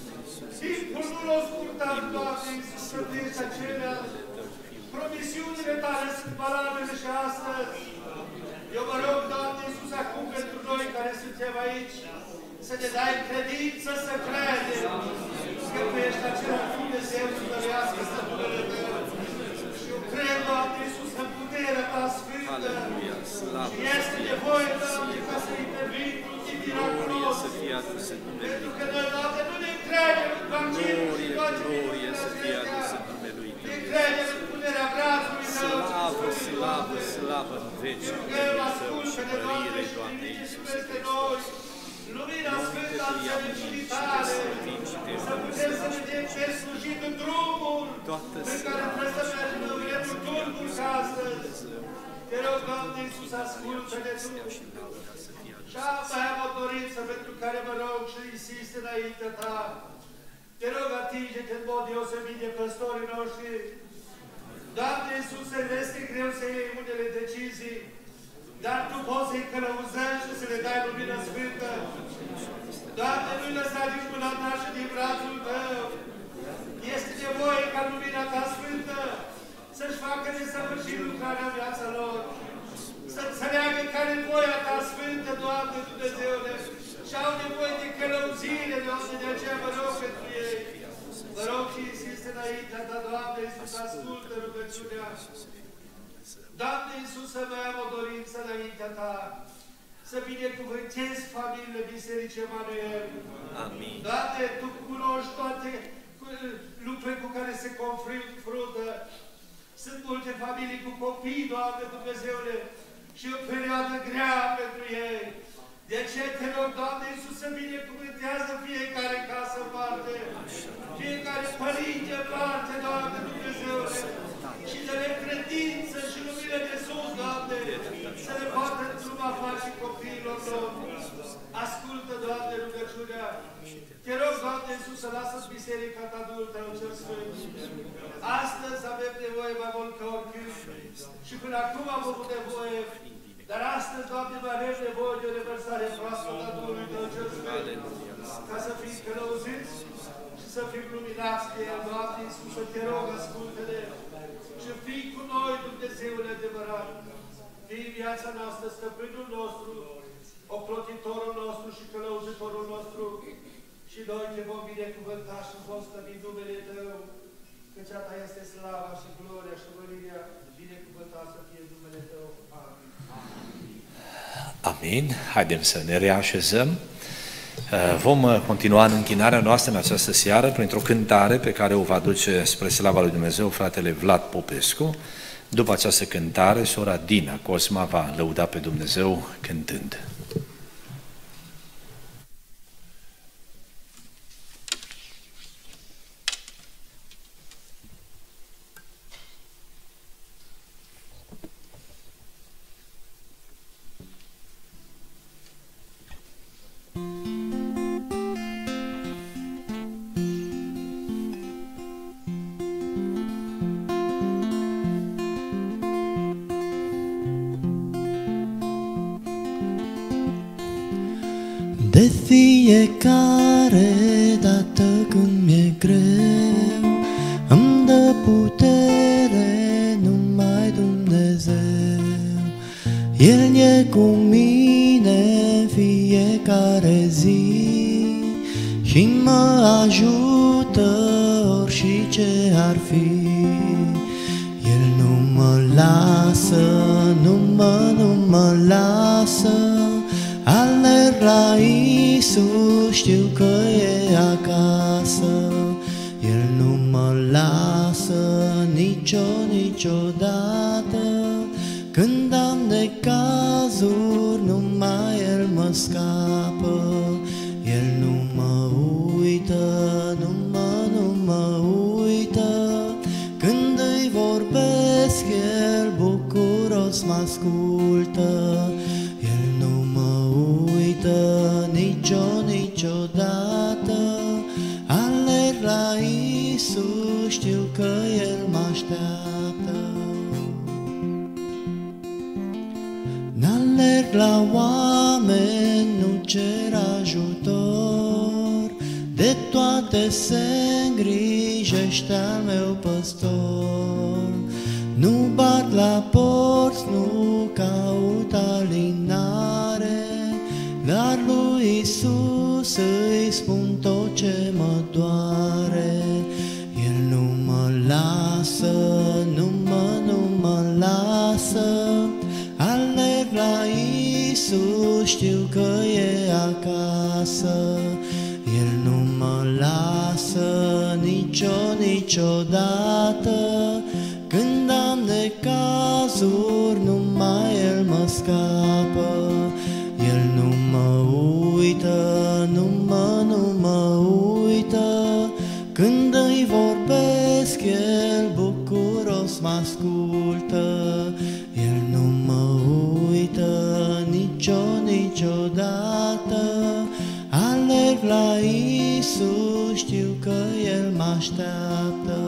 timpul nu l-a scurtat, Doamne Iisus, să vezi acelea. Promisiunile Tale sunt valabile și astăzi. Eu mă rog, Doamne Iisus, acum pentru noi care suntem aici, să ne dai credință să credem că Tu ești acela Dumnezeu să dărească stăpânele Tău. Și eu cred, Doamne Iisus, în puterea Ta sfântă. Și este nevoie, Doamne, ca să intervii cu tine miraculos. să fie adusă în numele Pentru Lui. că noi, Doamne, nu ne credem în vaccinul și Glorie, toate glorie să fie acestea. adusă în numele Lui. Ne credem în puterea brațului Tău. Slavă, slavă, slavă în veci. Rugăm, ascultă-ne, Doamne, și trimite-și peste noi lumina sfântă a înțelepciunii Tale, să putem să vedem ce ai slujit în drumul în care trebuie să mergem în vremurile tulburi ca astăzi. Te rog, Doamne Iisus, ascultă-ne Tu. Și mai am o dorință pentru care mă rog și insist înaintea Ta. Te rog, atinge-te în mod deosebit de păstorii noștri. Doamne Iisuse, ne este greu să iei unele decizii, dar Tu poți să-i călăuzești și să le dai lumină sfântă. Doamne, nu-i lăsa din mâna Ta și din brațul Tău. Este nevoie ca lumina Ta sfântă să-și facă desăvârșit lucrarea în viața lor. Să înțeleagă care e voia Ta sfântă, Doamne Dumnezeule, și au nevoie de călăuzire, Doamne, de aceea mă rog pentru ei. Mă rog și insist înaintea Ta, Doamne Iisus, ascultă rugăciunea. Doamne Iisuse, mai am o dorință înaintea Ta, să binecuvântezi familiile Bisericii Emanuel. Amin. Doamne, Tu cunoști toate lucrurile cu care se confruntă. Sunt multe familii cu copii, Doamne Dumnezeule, și o perioadă grea pentru ei. De ce te rog, Doamne Iisus, să binecuvântează fiecare casă în parte, fiecare părinte în parte, Doamne Dumnezeule, și de le credință și lumină de sus, Doamne, să le poată îndruma face copiilor lor. Ascultă, Doamne, rugăciunea. Te rog, Doamne, Doamne Iisuse, lasă-ți biserica ta adultă în cer sfânt. Astăzi avem nevoie mai mult ca oricând și până acum am avut nevoie, dar astăzi, Doamne, mai avem nevoie de o revărsare proaspătă a Duhului Tău cel Sfânt, ca să fim călăuziți și să fim luminați de El, Doamne Iisuse, te rog, ascultă-ne și fii cu noi, Dumnezeule adevărat. Fii viața noastră, stăpânul nostru, ocrotitorul nostru și călăuzitorul nostru și noi te vom binecuvânta și vom stăvi numele Tău, căci a Ta este slava și gloria și mărirea, binecuvântat să fie numele Tău. Amin. Amin. Haidem să ne reașezăm. Vom continua în închinarea noastră în această seară printr-o cântare pe care o va duce spre slava lui Dumnezeu fratele Vlad Popescu. După această cântare, sora Dina Cosma va lăuda pe Dumnezeu cântând. De fiecare dată când mi-e greu, îmi dă putere numai Dumnezeu. El e cu mine în fiecare zi și mă ajută orice ar fi. El nu mă lasă, nu mă, nu mă lasă, alerg la Iisus, știu că e acasă. El nu mă lasă nicio, niciodată, când am necazuri, numai El mă scapă. El nu mă uită, nu mă, nu mă uită, când îi vorbesc, El bucuros mă ascultă. Nicio, niciodată, alerg la Iisus, știu că El mă așteaptă. N-alerg la oameni, nu cer ajutor, de toate se îngrijește al meu păstor. Nu bat la porți, nu caut alinare, dar lui Iisus îi spun tot ce mă doare. El nu mă lasă, nu mă, nu mă lasă, alerg la Iisus, știu că e acasă. El nu mă lasă nicio, niciodată, când am necazuri, numai El mă scapă. El nu mă uită, nu mă, nu mă uită, când îi vorbesc, El bucuros mă ascultă. El nu mă uită nicio, niciodată, alerg la Iisus, știu că El mă așteaptă.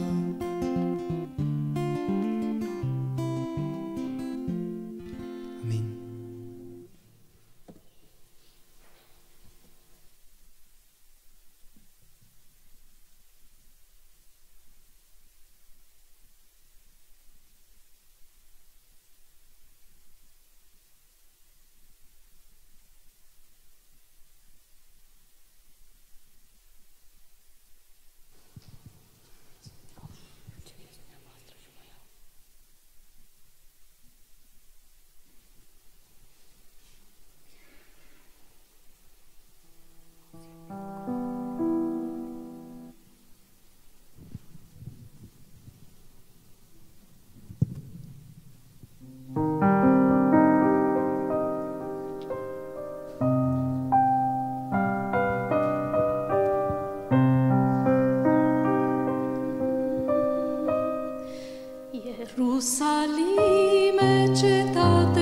Ierusalime, cetate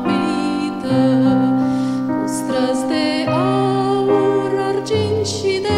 împodobită, cu străzi de aur, argint și de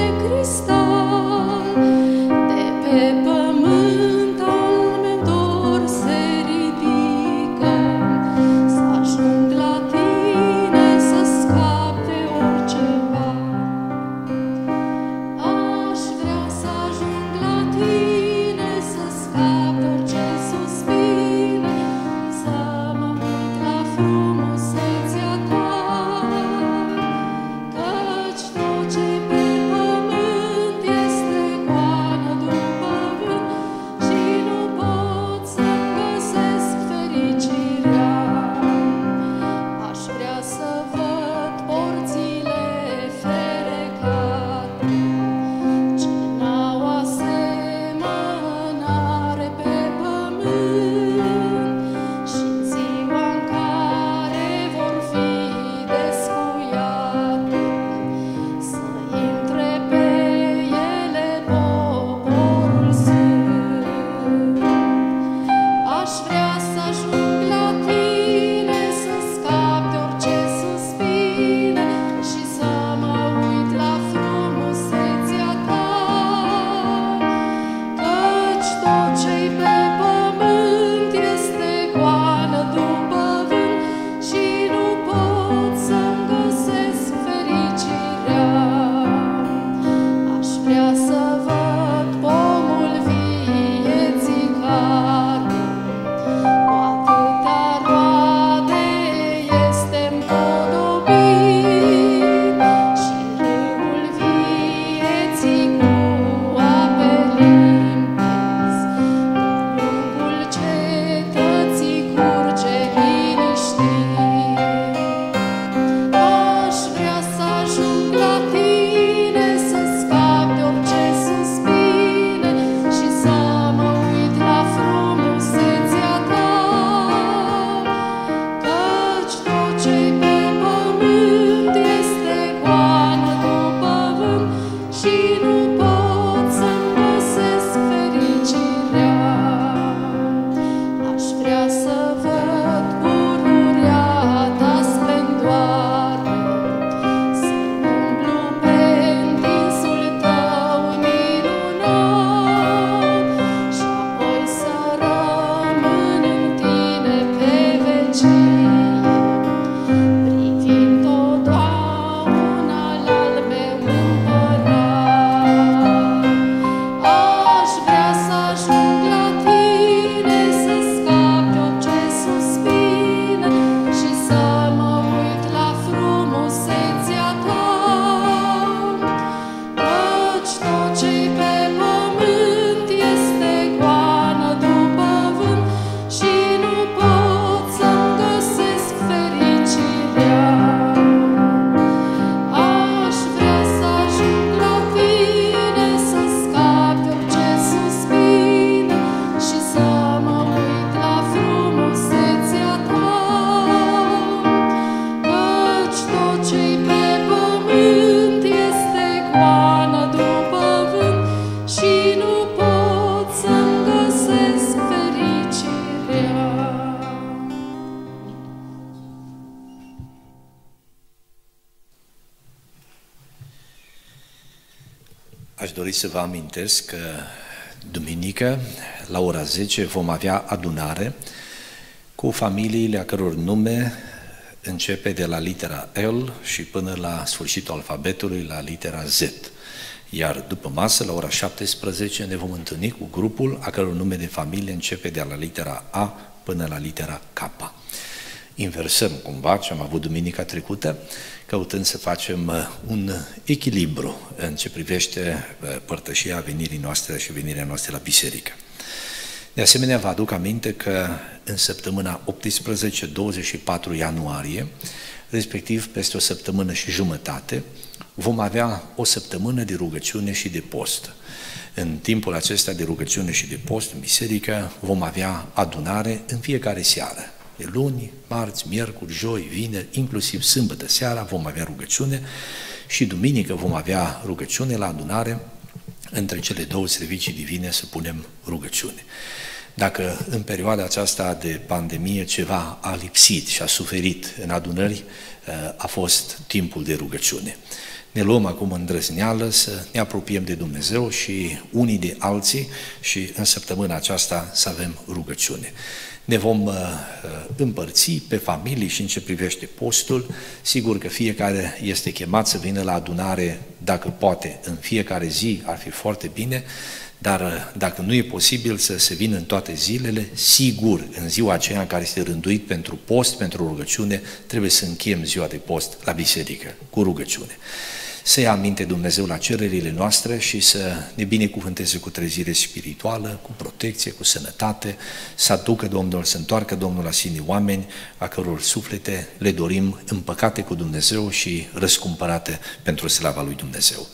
Aș dori să vă amintesc că duminică, la ora zece, vom avea adunare cu familiile a căror nume începe de la litera L și până la sfârșitul alfabetului, la litera Z. Iar după masă, la ora șaptesprezece, ne vom întâlni cu grupul a căror nume de familie începe de la litera A până la litera K. Inversăm cumva ce am avut duminica trecută, căutând să facem un echilibru în ce privește părtășia venirii noastre și venirea noastră la biserică. De asemenea, vă aduc aminte că în săptămâna optsprezece douăzeci și patru ianuarie, respectiv peste o săptămână și jumătate, vom avea o săptămână de rugăciune și de post. În timpul acesta de rugăciune și de post în biserică vom avea adunare în fiecare seară. De luni, marți, miercuri, joi, vineri, inclusiv sâmbătă seara vom avea rugăciune și duminică vom avea rugăciune la adunare. Între cele două servicii divine să punem rugăciune. Dacă în perioada aceasta de pandemie ceva a lipsit și a suferit în adunări, a fost timpul de rugăciune. Ne luăm acum îndrăzneală să ne apropiem de Dumnezeu și unii de alții și în săptămâna aceasta să avem rugăciune. Ne vom uh, împărți pe familii și în ce privește postul. Sigur că fiecare este chemat să vină la adunare, dacă poate, în fiecare zi, ar fi foarte bine, dar uh, dacă nu e posibil să se vină în toate zilele, sigur, în ziua aceea în care este rânduit pentru post, pentru rugăciune, trebuie să încheiem ziua de post la biserică, cu rugăciune. Să ia aminte Dumnezeu la cererile noastre și să ne binecuvânteze cu trezire spirituală, cu protecție, cu sănătate, să aducă Domnul, să întoarcă Domnul la sine oameni a căror suflete le dorim împăcate cu Dumnezeu și răscumpărate pentru slava lui Dumnezeu.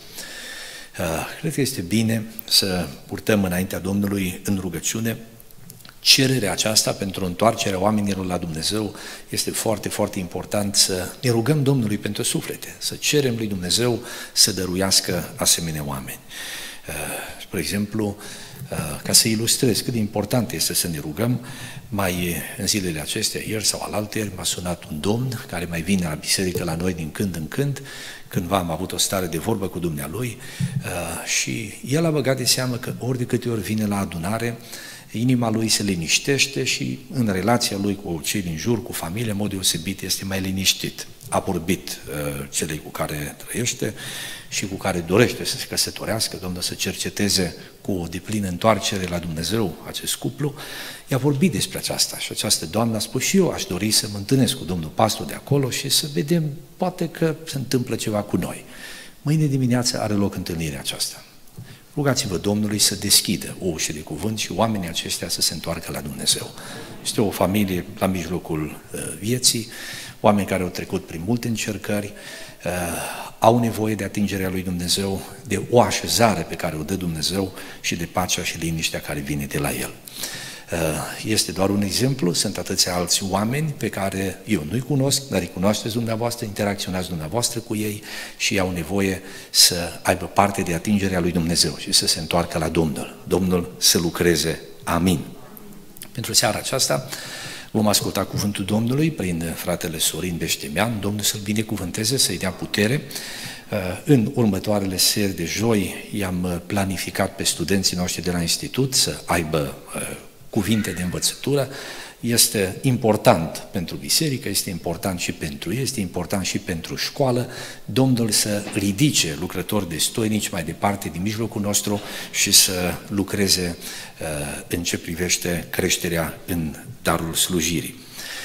Cred că este bine să purtăm înaintea Domnului în rugăciune. Cererea aceasta pentru întoarcerea oamenilor la Dumnezeu este foarte, foarte important să ne rugăm Domnului pentru suflete, să cerem lui Dumnezeu să dăruiască asemenea oameni. Spre exemplu, ca să ilustrez cât de important este să ne rugăm, mai în zilele acestea, ieri sau alaltăieri, m-a sunat un domn care mai vine la biserică la noi din când în când, cândva am avut o stare de vorbă cu dumnealui și el a băgat de seamă că ori de câte ori vine la adunare, inima lui se liniștește și în relația lui cu cei din jur, cu familie, în mod deosebit, este mai liniștit. A vorbit uh, celei cu care trăiește și cu care dorește să se căsătorească, Domnul să cerceteze cu o deplină întoarcere la Dumnezeu acest cuplu. I-a vorbit despre aceasta și această doamnă a spus și eu aș dori să mă întâlnesc cu domnul pastor de acolo și să vedem, poate că se întâmplă ceva cu noi. Mâine dimineață are loc întâlnirea aceasta. Rugați-vă Domnului să deschidă o ușă de cuvânt și oamenii aceștia să se întoarcă la Dumnezeu. Este o familie la mijlocul uh, vieții, oameni care au trecut prin multe încercări, uh, au nevoie de atingerea lui Dumnezeu, de o așezare pe care o dă Dumnezeu și de pacea și liniștea care vine de la El. Este doar un exemplu, sunt atâția alți oameni pe care eu nu-i cunosc, dar îi cunoașteți dumneavoastră, interacționați dumneavoastră cu ei și ei au nevoie să aibă parte de atingerea lui Dumnezeu și să se întoarcă la Domnul. Domnul să lucreze. Amin. Pentru seara aceasta vom asculta cuvântul Domnului prin fratele Sorin Beștemean. Domnul să-l binecuvânteze, să-i dea putere. În următoarele seri de joi i-am planificat pe studenții noștri de la institut să aibă cuvinte de învățătură. Este important pentru biserică, este important și pentru ei, este important și pentru școală. Domnul să ridice lucrători destoinici mai departe din mijlocul nostru și să lucreze uh, în ce privește creșterea în darul slujirii.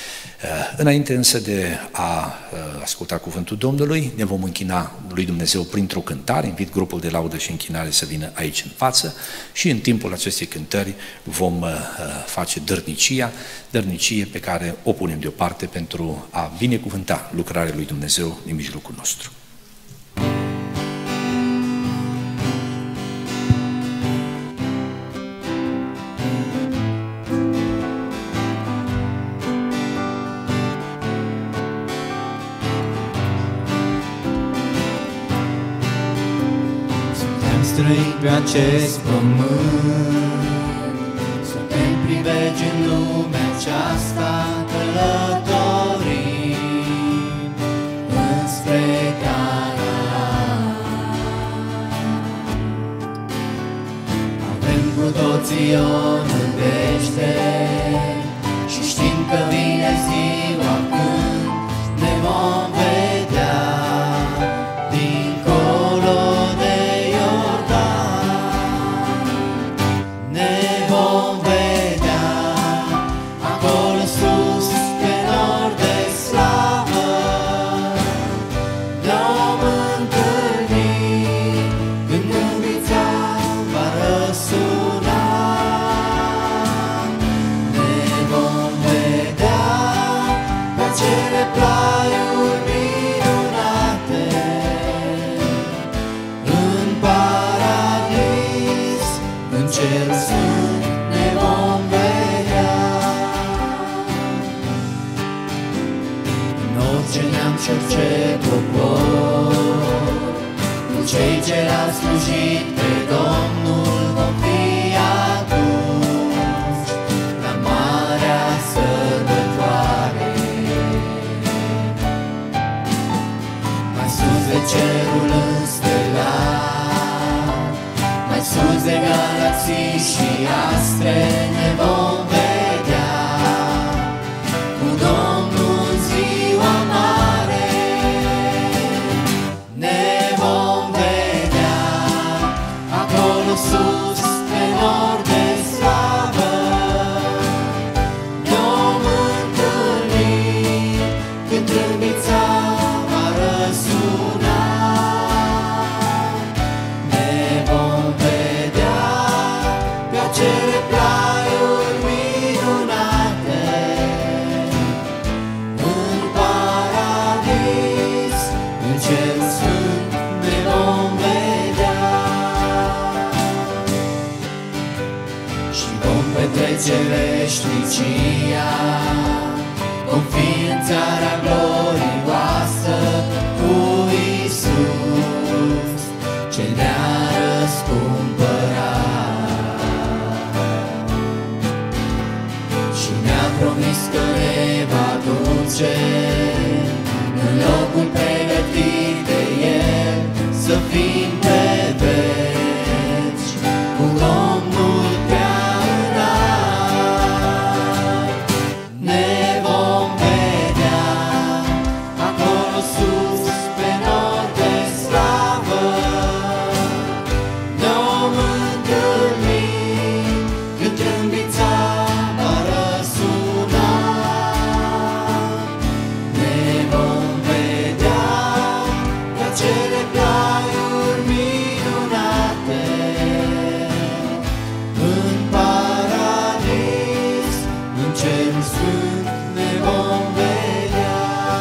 Înainte însă de a asculta cuvântul Domnului, ne vom închina lui Dumnezeu printr-o cântare. Invit grupul de laudă și închinare să vină aici în față și în timpul acestei cântări vom face dărnicia, dărnicie pe care o punem deoparte pentru a binecuvânta lucrarea lui Dumnezeu din mijlocul nostru. Străini pe acest pământ, suntem privegi în lumea aceasta, călătorim înspre Canaan. Sion în veșteri și știm că vine ziua când ne vom vedea dincolo de Iordan. Ne vom vedea acolo sus pe nor de slavă. Ne-om întâlni când gâmbița va răsuna. Ne vom vedea pe acele plaiuri minunate în paradis, în cerul sfânt ne vom vedea. În orice neam și orice popor, cu cei ce l-au slujit pe Domnul vom fi atunci la marea sărbătoare. Mai sus de cerul înstelat, mai sus de galaxii și astre ne vom vedea cu Domnul în ziua mare. Ne vom vedea acolo sus pe nor de slavă. Ne-om întâlni când trâmbița va răsuna. Ne vom vedea pe acele plaiuri minunate în paradis, în cerul sfânt ne vom vedea. Și vom petrece veșnicia, vom fi în țara glorioasă cu Iisus, ce ne-a răscumpărat și ne-a promis că ne va duce în locul pregătit de El, să fim pe veci cu Domnul prea înalt. Ne vom vedea acolo sus pe nor de slavă. Ne-om întâlni când trâmbița va răsuna. Ne vom vedea pe acele plaiuri minunate în paradis, în cerul sfânt ne vom vedea.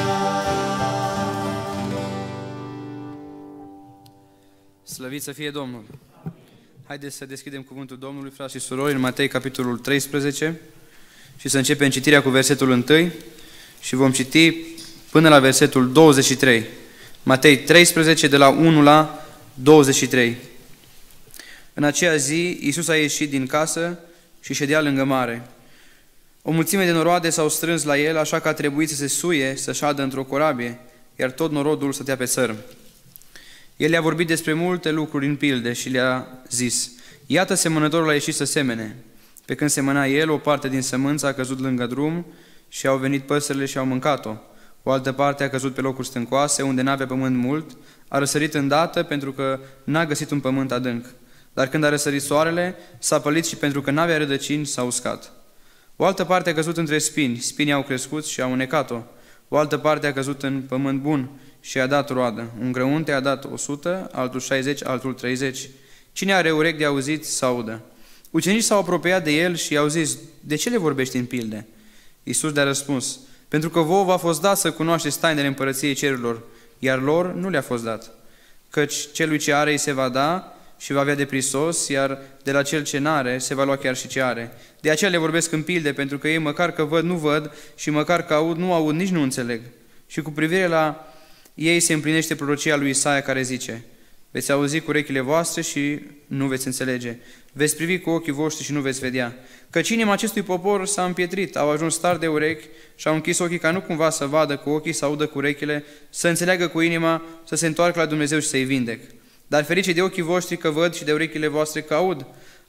Slăvit să fie Domnul! Haideți să deschidem cuvântul Domnului, frați și surori, în Matei, capitolul treisprezece, și să începem citirea cu versetul unu și vom citi până la versetul douăzeci și trei. Matei treisprezece, de la unu la douăzeci și trei. În aceea zi, Iisus a ieșit din casă și ședea lângă mare. O mulțime de noroade s-au strâns la el, așa că a trebuit să se suie, să șadă într-o corabie, iar tot norodul stătea pe țărm. El le-a vorbit despre multe lucruri în pilde și le-a zis: iată, semănătorul a ieșit să semene. Pe când semăna el, o parte din sămânță a căzut lângă drum și au venit păsările și au mâncat-o. O altă parte a căzut pe locuri stâncoase, unde n-avea pământ mult, a răsărit îndată pentru că n-a găsit un pământ adânc. Dar când a răsărit soarele, s-a pălit și pentru că n-avea rădăcini, s-a uscat. O altă parte a căzut între spini, spinii au crescut și au unecat-o. O altă parte a căzut în pământ bun și a dat roadă. Un grăunte a dat o sută, altul șaizeci, altul treizeci. Cine are urechi de auzit, să audă. Ucenicii s-au apropiat de el și i-au zis: de ce le vorbești în pilde? Iisus le-a răspuns: pentru că vouă v-a fost dat să cunoașteți tainele împărăției cerurilor, iar lor nu le-a fost dat. Căci celui ce are îi se va da și va avea de prisos, iar de la cel ce n-are se va lua chiar și ce are. De aceea le vorbesc în pilde, pentru că ei măcar că văd, nu văd, și măcar că aud, nu aud, nici nu înțeleg. Și cu privire la ei se împlinește prorocia lui Isaia, care zice: veți auzi cu urechile voastre și nu veți înțelege, veți privi cu ochii voștri și nu veți vedea. Căci inima acestui popor s-a împietrit, au ajuns tari de urechi și au închis ochii ca nu cumva să vadă cu ochii, să audă cu urechile, să înțeleagă cu inima, să se întoarcă la Dumnezeu și să-i vindec. Dar ferice de ochii voștri că văd și de urechile voastre că aud.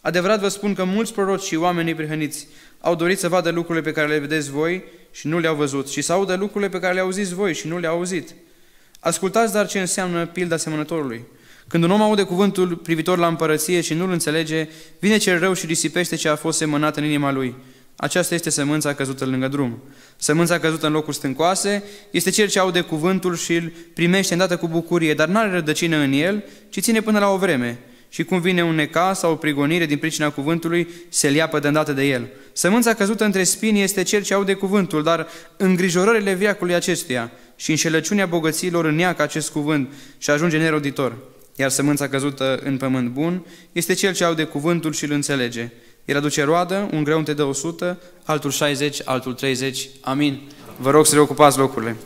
Adevărat vă spun că mulți proroci și oameni neprihăniți au dorit să vadă lucrurile pe care le vedeți voi și nu le-au văzut, și să audă lucrurile pe care le auziți voi și nu le-au auzit. Ascultați dar ce înseamnă pilda semănătorului. Când un om aude cuvântul privitor la împărăție și nu-l înțelege, vine cel rău și risipește ce a fost semănat în inima lui. Aceasta este sămânța căzută lângă drum. Sămânța căzută în locuri stâncoase este cel ce aude cuvântul și îl primește îndată cu bucurie, dar n-are rădăcină în el, ci ține până la o vreme. Și cum vine un necaz sau o prigonire din pricina cuvântului, se leapă de îndată de el. Sămânța căzută între spini este cel ce aude cuvântul, dar îngrijorările veacului acestuia și înșelăciunea bogăților înneacă acest cuvânt și ajunge neroditor. Iar sămânța căzută în pământ bun este cel ce aude cuvântul și îl înțelege. El aduce roadă, un greu te dă o sută, altul șaizeci, altul treizeci. Amin. Vă rog să reocupați locurile.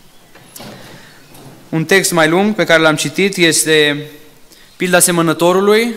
Un text mai lung pe care l-am citit este pilda semănătorului,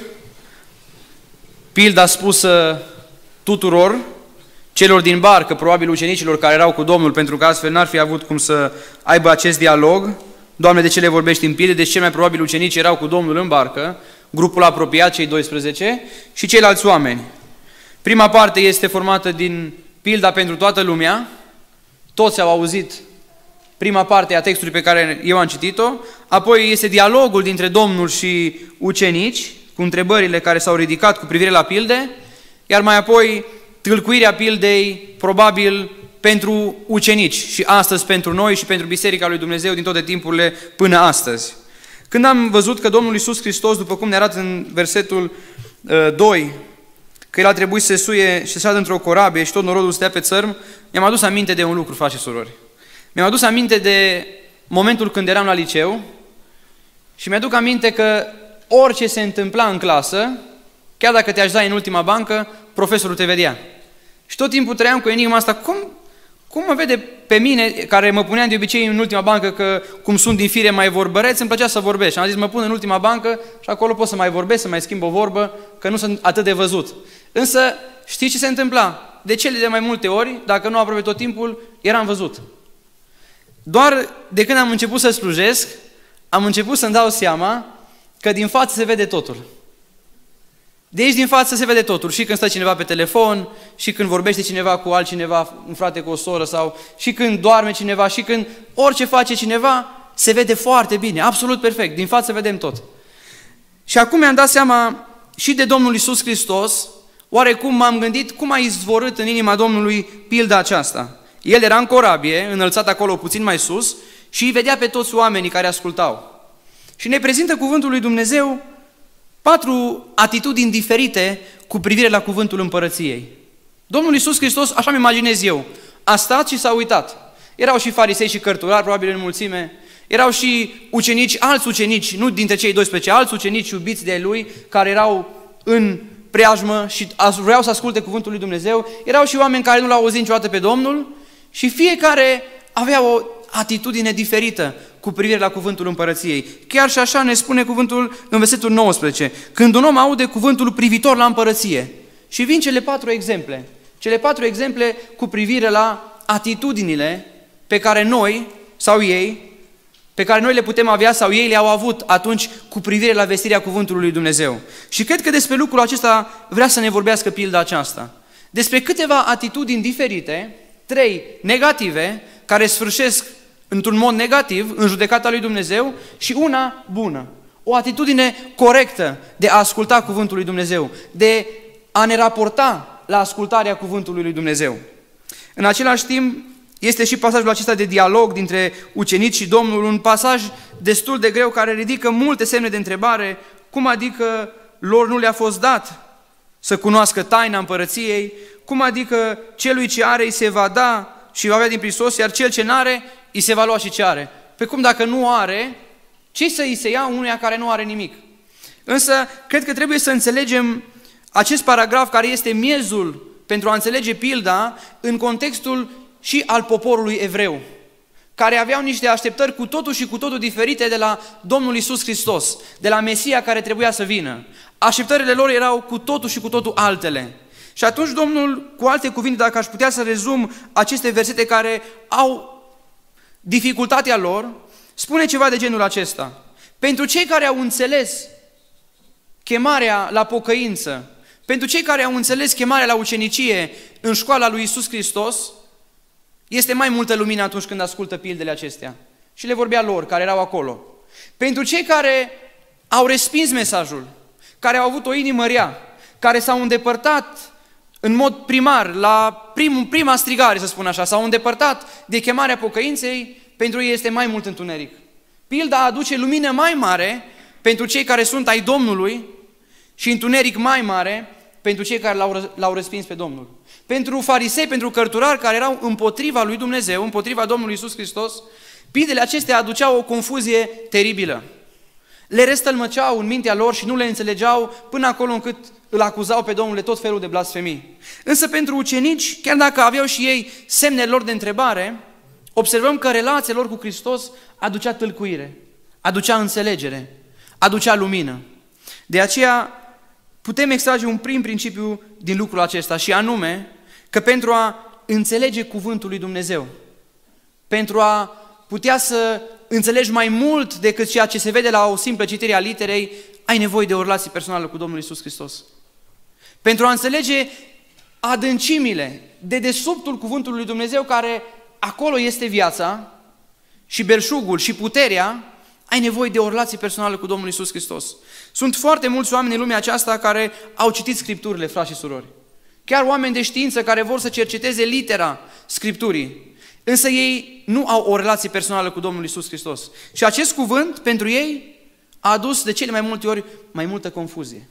pilda spusă tuturor, celor din barcă, probabil ucenicilor care erau cu Domnul, pentru că astfel n-ar fi avut cum să aibă acest dialog. Doamne, de ce le vorbești în pilde? Deci cel mai probabil ucenici erau cu Domnul în barcă, grupul apropiat, cei doisprezece, și ceilalți oameni. Prima parte este formată din pilda pentru toată lumea, toți au auzit prima parte a textului pe care eu am citit-o, apoi este dialogul dintre Domnul și ucenici, cu întrebările care s-au ridicat cu privire la pilde, iar mai apoi tâlcuirea pildei, probabil pentru ucenici și astăzi pentru noi și pentru Biserica lui Dumnezeu din toate timpurile până astăzi. Când am văzut că Domnul Iisus Hristos, după cum ne arată în versetul uh, doi, că El a trebuit să se suie și să șadă într-o corabie și tot norodul stea pe țărm, mi-am adus aminte de un lucru, frați și surori. Mi-am adus aminte de momentul când eram la liceu și mi-aduc aminte că orice se întâmpla în clasă, chiar dacă te așezai în ultima bancă, profesorul te vedea. Și tot timpul trăiam cu enigma asta, cum, cum mă vede pe mine, care mă puneam de obicei în ultima bancă, că cum sunt din fire mai vorbăreț, îmi plăcea să vorbesc. Și am zis, mă pun în ultima bancă și acolo pot să mai vorbesc, să mai schimb o vorbă, că nu sunt atât de văzut. Însă, știi ce se întâmpla? De cele de mai multe ori, dacă nu aproape tot timpul, eram văzut. Doar de când am început să slujesc, am început să-mi dau seama că din față se vede totul. De aici din față se vede totul, și când stă cineva pe telefon, și când vorbește cineva cu altcineva, un frate cu o soră, sau și când doarme cineva, și când orice face cineva, se vede foarte bine, absolut perfect, din față vedem tot. Și acum mi-am dat seama și de Domnul Iisus Hristos, oarecum m-am gândit cum a izvorât în inima Domnului pilda aceasta. El era în corabie, înălțat acolo puțin mai sus, și îi vedea pe toți oamenii care ascultau. Și ne prezintă cuvântul lui Dumnezeu patru atitudini diferite cu privire la cuvântul împărăției. Domnul Iisus Hristos, așa mi imaginez eu, a stat și s-a uitat. Erau și farisei și cărturari, probabil în mulțime, erau și ucenici, alți ucenici, nu dintre cei doisprezece, alți ucenici iubiți de lui, care erau în preajmă și vreau să asculte cuvântul lui Dumnezeu, erau și oameni care nu l-au auzit niciodată pe Domnul și fiecare avea o atitudine diferită cu privire la cuvântul împărăției. Chiar și așa ne spune cuvântul în versetul nouăsprezece. Când un om aude cuvântul privitor la împărăție. Și vin cele patru exemple. Cele patru exemple cu privire la atitudinile pe care noi sau ei, pe care noi le putem avea sau ei le-au avut atunci cu privire la vestirea cuvântului lui Dumnezeu. Și cred că despre lucrul acesta vrea să ne vorbească pilda aceasta. Despre câteva atitudini diferite, trei negative, care sfârșesc într-un mod negativ în judecata lui Dumnezeu, și una bună. O atitudine corectă de a asculta cuvântul lui Dumnezeu, de a ne raporta la ascultarea cuvântului lui Dumnezeu. În același timp, este și pasajul acesta de dialog dintre ucenici și Domnul, un pasaj destul de greu care ridică multe semne de întrebare, cum adică lor nu le-a fost dat să cunoască taina împărăției, cum adică celui ce are îi se va da și va avea din prisos, iar cel ce n-are îi se va lua și ce are. Pe cum dacă nu are, ce să îi se ia unuia care nu are nimic? Însă, cred că trebuie să înțelegem acest paragraf care este miezul pentru a înțelege pilda în contextul și al poporului evreu, care aveau niște așteptări cu totul și cu totul diferite de la Domnul Iisus Hristos, de la Mesia care trebuia să vină. Așteptările lor erau cu totul și cu totul altele. Și atunci Domnul, cu alte cuvinte, dacă aș putea să rezum aceste versete care au dificultatea lor, spune ceva de genul acesta. Pentru cei care au înțeles chemarea la pocăință, Pentru cei care au înțeles chemarea la ucenicie în școala lui Iisus Hristos, este mai multă lumină atunci când ascultă pildele acestea. Și le vorbea lor, care erau acolo. Pentru cei care au respins mesajul, care au avut o inimă rea, care s-au îndepărtat în mod primar, la prim, prima strigare, să spun așa, s-au îndepărtat de chemarea pocăinței, pentru ei este mai mult întuneric. Pilda aduce lumină mai mare pentru cei care sunt ai Domnului și întuneric mai mare pentru cei care l-au, l-au respins pe Domnul. Pentru farisei, pentru cărturari care erau împotriva lui Dumnezeu, împotriva Domnului Iisus Hristos, pildele acestea aduceau o confuzie teribilă. Le restălmăceau în mintea lor și nu le înțelegeau până acolo încât îl acuzau pe Domnul de tot felul de blasfemii. Însă pentru ucenici, chiar dacă aveau și ei semnele lor de întrebare, observăm că relația lor cu Hristos aducea tâlcuire, aducea înțelegere, aducea lumină. De aceea putem extrage un prim principiu din lucrul acesta și anume că pentru a înțelege cuvântul lui Dumnezeu, pentru a putea să înțelegi mai mult decât ceea ce se vede la o simplă citire a literei, ai nevoie de o relație personală cu Domnul Iisus Hristos. Pentru a înțelege adâncimile, dedesubtul cuvântului lui Dumnezeu, care acolo este viața și belșugul și puterea, ai nevoie de o relație personală cu Domnul Iisus Hristos. Sunt foarte mulți oameni în lumea aceasta care au citit Scripturile, frați și surori. Chiar oameni de știință care vor să cerceteze litera Scripturii. Însă ei nu au o relație personală cu Domnul Iisus Hristos. Și acest cuvânt, pentru ei, a adus de cele mai multe ori mai multă confuzie,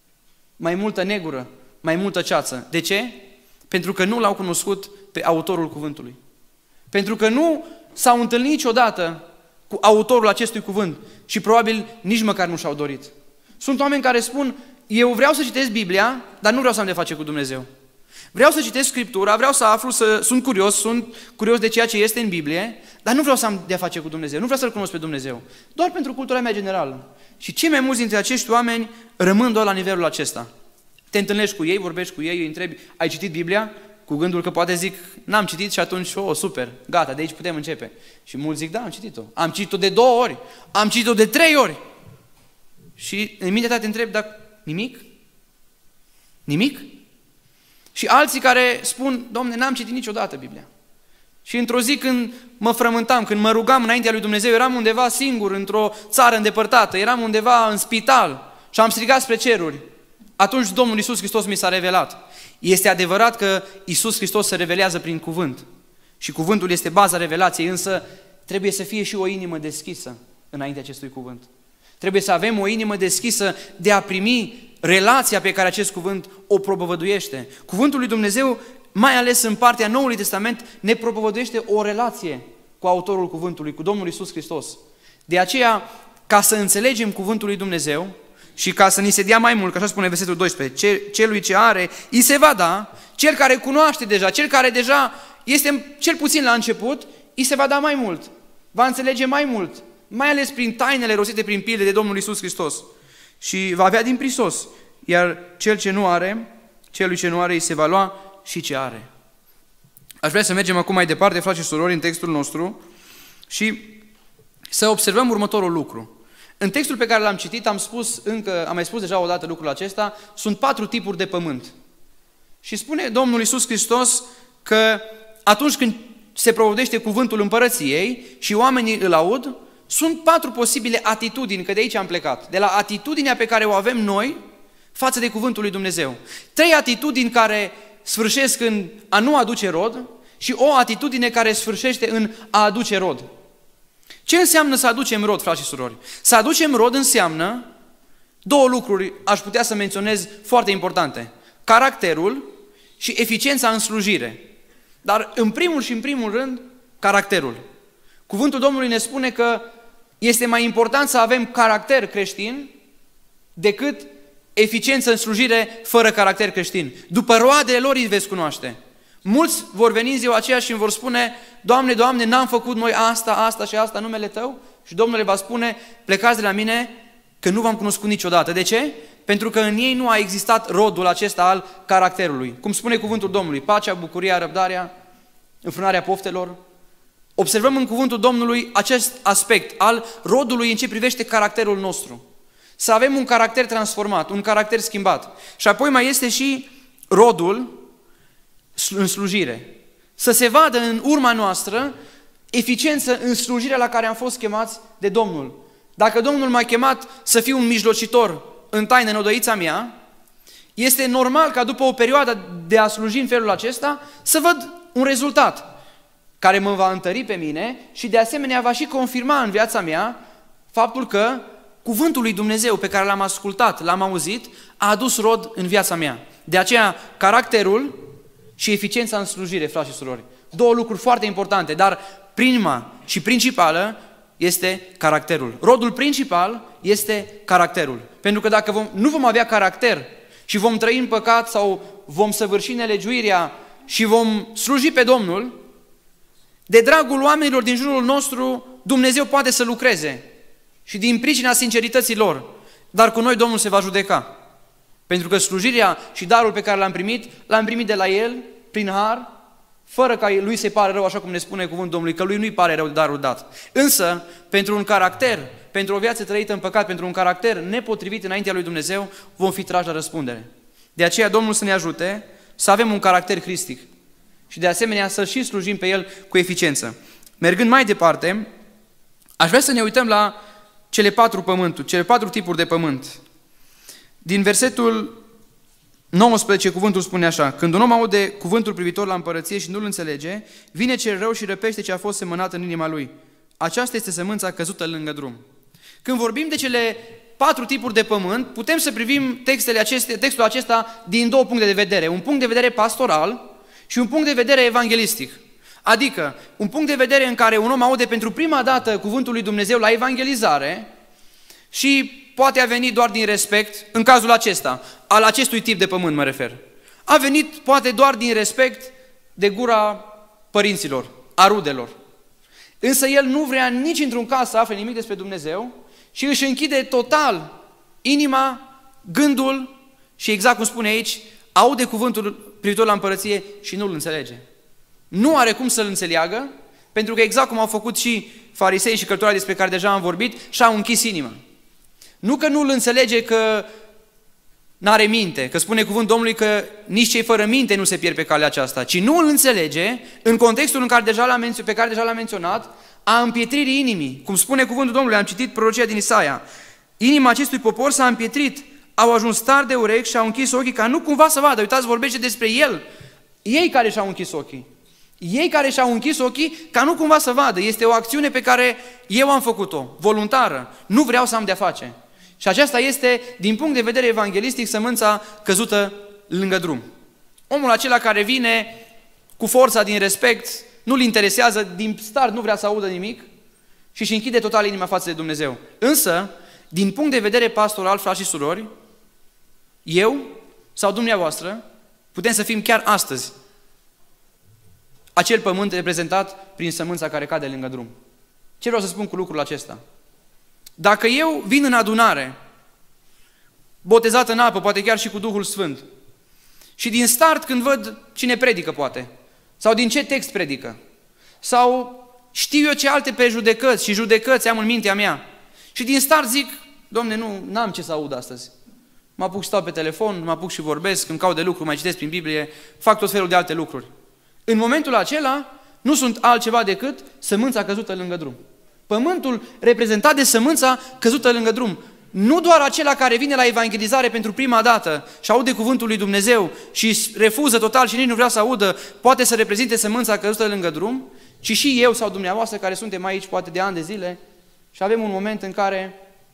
mai multă negură, mai multă ceață. De ce? Pentru că nu l-au cunoscut pe autorul cuvântului. Pentru că nu s-au întâlnit niciodată cu autorul acestui cuvânt și probabil nici măcar nu și-au dorit. Sunt oameni care spun, eu vreau să citesc Biblia, dar nu vreau să am de face cu Dumnezeu. Vreau să citesc Scriptura, vreau să aflu, să, sunt curios, sunt curios de ceea ce este în Biblie, dar nu vreau să am de-a face cu Dumnezeu, nu vreau să-L cunosc pe Dumnezeu, doar pentru cultura mea generală. Și cei mai mulți dintre acești oameni rămân doar la nivelul acesta. Te întâlnești cu ei, vorbești cu ei, îi întrebi, ai citit Biblia? Cu gândul că poate zic, n-am citit și atunci, oh, super, gata, de aici putem începe. Și mulți zic, da, am citit-o. Am citit-o de două ori, am citit-o de trei ori. Și în mintea ta te întrebi, dar nimic? Nimic? Și alții care spun, Domne, n-am citit niciodată Biblia. Și într-o zi când mă frământam, când mă rugam înaintea lui Dumnezeu, eram undeva singur, într-o țară îndepărtată, eram undeva în spital și am strigat spre ceruri. Atunci Domnul Iisus Hristos mi s-a revelat. Este adevărat că Iisus Hristos se revelează prin cuvânt. Și cuvântul este baza revelației, însă trebuie să fie și o inimă deschisă înaintea acestui cuvânt. Trebuie să avem o inimă deschisă de a primi relația pe care acest cuvânt o propovăduiește. Cuvântul lui Dumnezeu, mai ales în partea Noului Testament, ne propovăduiește o relație cu autorul cuvântului, cu Domnul Iisus Hristos. De aceea, ca să înțelegem cuvântul lui Dumnezeu și ca să ni se dea mai mult, că așa spune versetul doisprezece, celui ce are, îi se va da, cel care cunoaște deja, cel care deja este cel puțin la început, îi se va da mai mult, va înțelege mai mult, mai ales prin tainele rostite prin pilde de Domnul Iisus Hristos. Și va avea din prisos, iar cel ce nu are, celui ce nu are, îi se va lua și ce are. Aș vrea să mergem acum mai departe, frați și surori, în textul nostru și să observăm următorul lucru. În textul pe care l-am citit, am spus încă, am mai spus deja odată lucrul acesta, sunt patru tipuri de pământ. Și spune Domnul Iisus Hristos că atunci când se propovăduiește cuvântul împărăției și oamenii îl aud, sunt patru posibile atitudini, că de aici am plecat, de la atitudinea pe care o avem noi față de cuvântul lui Dumnezeu. Trei atitudini care sfârșesc în a nu aduce rod și o atitudine care sfârșește în a aduce rod. Ce înseamnă să aducem rod, frați și surori? Să aducem rod înseamnă două lucruri, aș putea să menționez, foarte importante. Caracterul și eficiența în slujire. Dar în primul și în primul rând, caracterul. Cuvântul Domnului ne spune că este mai important să avem caracter creștin decât eficiență în slujire fără caracter creștin. După roadele lor îi veți cunoaște. Mulți vor veni în ziua aceea și îmi vor spune, Doamne, Doamne, n-am făcut noi asta, asta și asta în numele Tău? Și Domnul le va spune, plecați de la mine că nu v-am cunoscut niciodată. De ce? Pentru că în ei nu a existat rodul acesta al caracterului. Cum spune cuvântul Domnului, pacea, bucuria, răbdarea, înfrânarea poftelor. Observăm în cuvântul Domnului acest aspect al rodului în ce privește caracterul nostru. să avem un caracter transformat, un caracter schimbat. Și apoi mai este și rodul în slujire. Să se vadă în urma noastră eficiență în slujirea la care am fost chemați de Domnul. Dacă Domnul m-a chemat să fiu un mijlocitor în taină în odăița mea, este normal ca după o perioadă de a sluji în felul acesta să văd un rezultat care mă va întări pe mine și de asemenea va și confirma în viața mea faptul că cuvântul lui Dumnezeu pe care l-am ascultat, l-am auzit, a adus rod în viața mea. De aceea, caracterul și eficiența în slujire, frați și surori. Două lucruri foarte importante, dar prima și principală este caracterul. Rodul principal este caracterul. Pentru că dacă vom, nu vom avea caracter și vom trăi în păcat sau vom săvârși nelegiuirea și vom sluji pe Domnul, de dragul oamenilor din jurul nostru, Dumnezeu poate să lucreze și din pricina sincerității lor, dar cu noi Domnul se va judeca. Pentru că slujirea și darul pe care l-am primit, l-am primit de la El, prin har, fără ca lui să-i pare rău, așa cum ne spune cuvântul Domnului, că lui nu-i pare rău darul dat. Însă, pentru un caracter, pentru o viață trăită în păcat, pentru un caracter nepotrivit înaintea lui Dumnezeu, vom fi trași la răspundere. De aceea Domnul să ne ajute să avem un caracter cristic și de asemenea să și slujim pe El cu eficiență. Mergând mai departe, aș vrea să ne uităm la cele patru pământuri, cele patru tipuri de pământ. Din versetul nouăsprezece, cuvântul spune așa: când un om aude cuvântul privitor la împărăție și nu-l înțelege, vine cel rău și răpește ce a fost semănat în inima lui. Aceasta este sămânța căzută lângă drum. Când vorbim de cele patru tipuri de pământ, putem să privim textele aceste, textul acesta din două puncte de vedere. Un punct de vedere pastoral și un punct de vedere evanghelistic. Adică, un punct de vedere în care un om aude pentru prima dată cuvântul lui Dumnezeu la evangelizare și poate a venit doar din respect, în cazul acesta, al acestui tip de pământ mă refer. A venit poate doar din respect de gura părinților, a rudelor. Însă el nu vrea nici într-un caz să afle nimic despre Dumnezeu și își închide total inima, gândul și exact cum spune aici, aude cuvântul privitor la împărăție și nu-l înțelege. Nu are cum să-l înțeleagă, pentru că exact cum au făcut și farisei și cărturarii despre care deja am vorbit, și-au închis inima. Nu că nu-l înțelege că n-are minte, că spune cuvântul Domnului că nici cei fără minte nu se pierd pe calea aceasta, ci nu îl înțelege în contextul în care deja l-am menționat, pe care deja l-am menționat, a împietririi inimii. Cum spune cuvântul Domnului, am citit prorocia din Isaia. Inima acestui popor s-a împietrit, au ajuns tari de urechi și au închis ochii ca nu cumva să vadă. Uitați, vorbește despre el. Ei care și-au închis ochii. Ei care și-au închis ochii ca nu cumva să vadă. Este o acțiune pe care eu am făcut-o, voluntară. Nu vreau să am de-a face. Și aceasta este, din punct de vedere evanghelistic, sămânța căzută lângă drum. Omul acela care vine cu forța din respect, nu-l interesează, din start nu vrea să audă nimic și își închide total inima față de Dumnezeu. Însă, din punct de vedere pastoral, frați și surori, eu sau dumneavoastră putem să fim chiar astăzi acel pământ reprezentat prin sămânța care cade lângă drum. Ce vreau să spun cu lucrul acesta? Dacă eu vin în adunare, botezat în apă, poate chiar și cu Duhul Sfânt, și din start când văd cine predică poate, sau din ce text predică, sau știu eu ce alte prejudecăți și judecăți am în mintea mea, și din start zic, Domne, nu, n-am ce să aud astăzi. Mă apuc și stau pe telefon, mă apuc și vorbesc, îmi caut de lucru, mai citesc prin Biblie, fac tot felul de alte lucruri. În momentul acela nu sunt altceva decât sămânța căzută lângă drum. Pământul reprezentat de sămânța căzută lângă drum. Nu doar acela care vine la evangelizare pentru prima dată și aude cuvântul lui Dumnezeu și refuză total și nici nu vrea să audă, poate să reprezinte sămânța căzută lângă drum, ci și eu sau dumneavoastră care suntem aici poate de ani de zile și avem un moment în care,